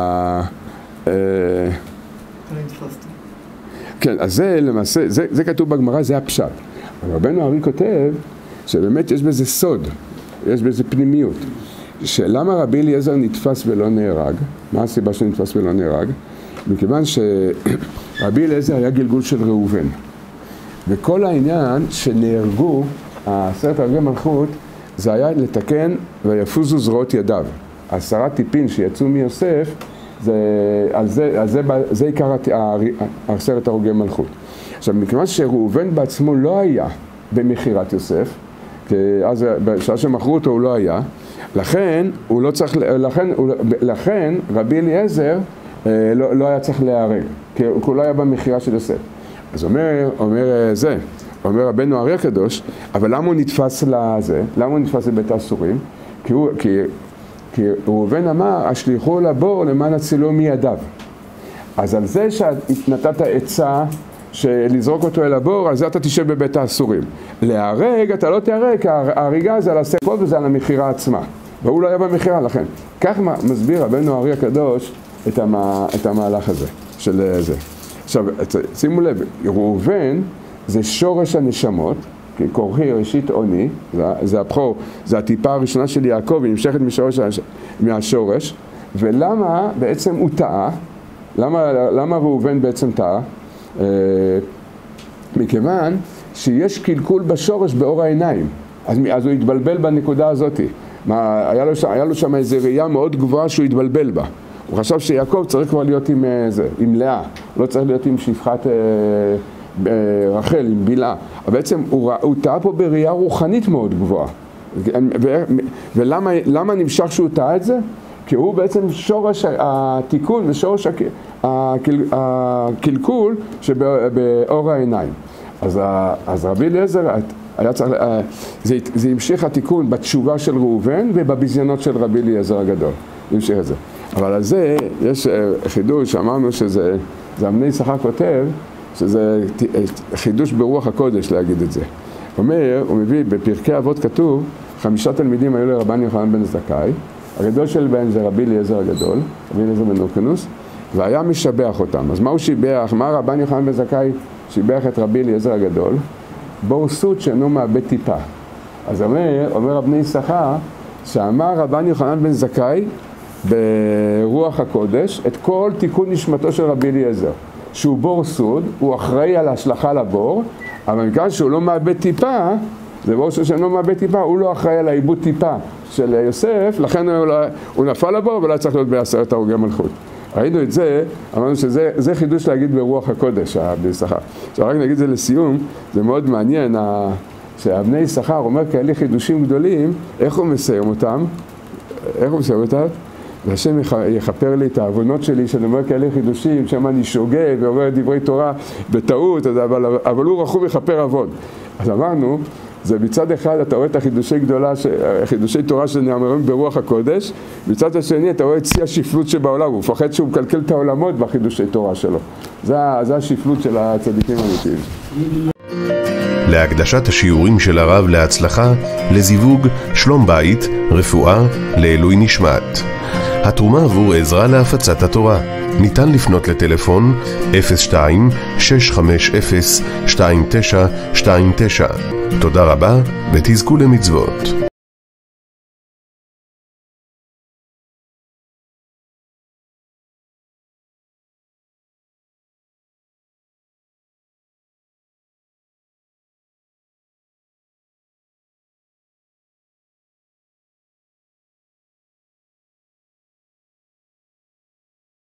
כן, אז זה למעשה, זה כתוב בגמרא, זה הפשט. רבנו ארי כותב שבאמת יש בזה סוד, יש בזה פנימיות. שלמה רבי אליעזר נתפס ולא נהרג? מה הסיבה שנתפס ולא נהרג? מכיוון שרבי אליעזר היה גלגול של ראובן. וכל העניין שנהרגו, 10 הרוגי מלכות, זה היה לתקן ויפוזו זרועות ידיו. 10 טיפין שיצאו מיוסף, זה עיקר 10 הרוגי מלכות. עכשיו, מכיוון שראובן בעצמו לא היה במכירת יוסף, כי אז בשעה שמכרו אותו הוא לא היה, לכן הוא לא צריך, לכן רבי אליעזר לא היה צריך להיהרג, כי הוא לא היה במכירה של יוסף. אז אומר רבנו הארי הקדוש, אבל למה הוא נתפס לזה? למה הוא נתפס לבית האסורים? כי ראובן אמר, השליחו לבור למען הצילו מידיו. אז על זה שנתת עצה שלזרוק אותו אל הבור, על זה אתה תשב בבית האסורים. להרג, אתה לא תהרג, כי ההריגה זה על הספות וזה על המכירה עצמה. והוא לא היה במכירה, לכן. כך מסביר רבנו הארי הקדוש את המהלך הזה, של זה. עכשיו, שימו לב, ראובן זה שורש הנשמות, כי כורחי ראשית עוני, זה הבכור, זה הטיפה הראשונה של יעקב, היא נמשכת מהשורש, ולמה בעצם הוא טעה? למה ראובן בעצם טעה? מכיוון שיש קלקול בשורש באור העיניים, אז הוא התבלבל בנקודה הזאת. היה לו שם איזו ראייה מאוד גבוהה שהוא התבלבל בה. הוא חשב שיעקב צריך כבר להיות עם לאה, לא צריך להיות עם שפחת רחל, עם בלעה. אבל בעצם הוא טעה פה בראייה רוחנית מאוד גבוהה. ולמה נמשך שהוא טעה את זה? כי הוא בעצם שורש התיקון ושורש הקלקול שבאור העיניים. אז רבי אליעזר היה צריך, זה המשיך התיקון בתשובה של ראובן ובבזיינות של רבי אליעזר הגדול. המשיך את זה. אבל על זה יש חידוש שאמרנו שזה, בני יששכר כותב, שזה חידוש ברוח הקודש להגיד את זה. הוא מביא, בפרקי אבות כתוב, 5 תלמידים היו לרבן יוחנן בן זכאי, הגדול של בהם זה רבי אליעזר הגדול, רבי אליעזר בן הורקנוס, והיה משבח אותם. אז מה הוא שיבח? מה רבן יוחנן בן זכאי שיבח את רבי אליעזר הגדול? בורסות שאינו מאבד טיפה. אז אומר בני יששכר, שאמר רבן יוחנן בן זכאי ברוח הקודש את כל תיקון נשמתו של רבי אליעזר. שהוא בור סוד, הוא אחראי על ההשלכה לבור, אבל מכאן שהוא לא מאבד טיפה, זה בור שאינו מאבד טיפה, הוא לא אחראי על העיבוד טיפה של יוסף, לכן הוא נפל לבור ולא צריך להיות ב10 הרוגי מלכות. ראינו את זה, אמרנו שזה חידוש להגיד ברוח הקודש, בני יששכר. עכשיו רק נגיד את זה לסיום, זה מאוד מעניין, שהבני יששכר אומר כאלה חידושים גדולים, איך הוא מסיים אותם? והשם יכפר לי את העוונות שלי, שאני אומר כאלה חידושים, שם אני שוגה ואומר דברי תורה בטעות, אבל הוא רחום יכפר עוון. אז אמרנו, זה מצד אחד אתה רואה את חידושי תורה שנאמרים ברוח הקודש, מצד השני אתה רואה את שיא השפלות שבעולם, הוא מפחד שהוא מקלקל את העולמות בחידושי תורה שלו. זה השפלות של הצדיקים האמיתיים. להקדשת השיעורים של הרב להצלחה, לזיווג, שלום בית, רפואה, לעילוי נשמת. התרומה עבור עזרה להפצת התורה. ניתן לפנות לטלפון 02-650-2929. תודה רבה ותזכו למצוות.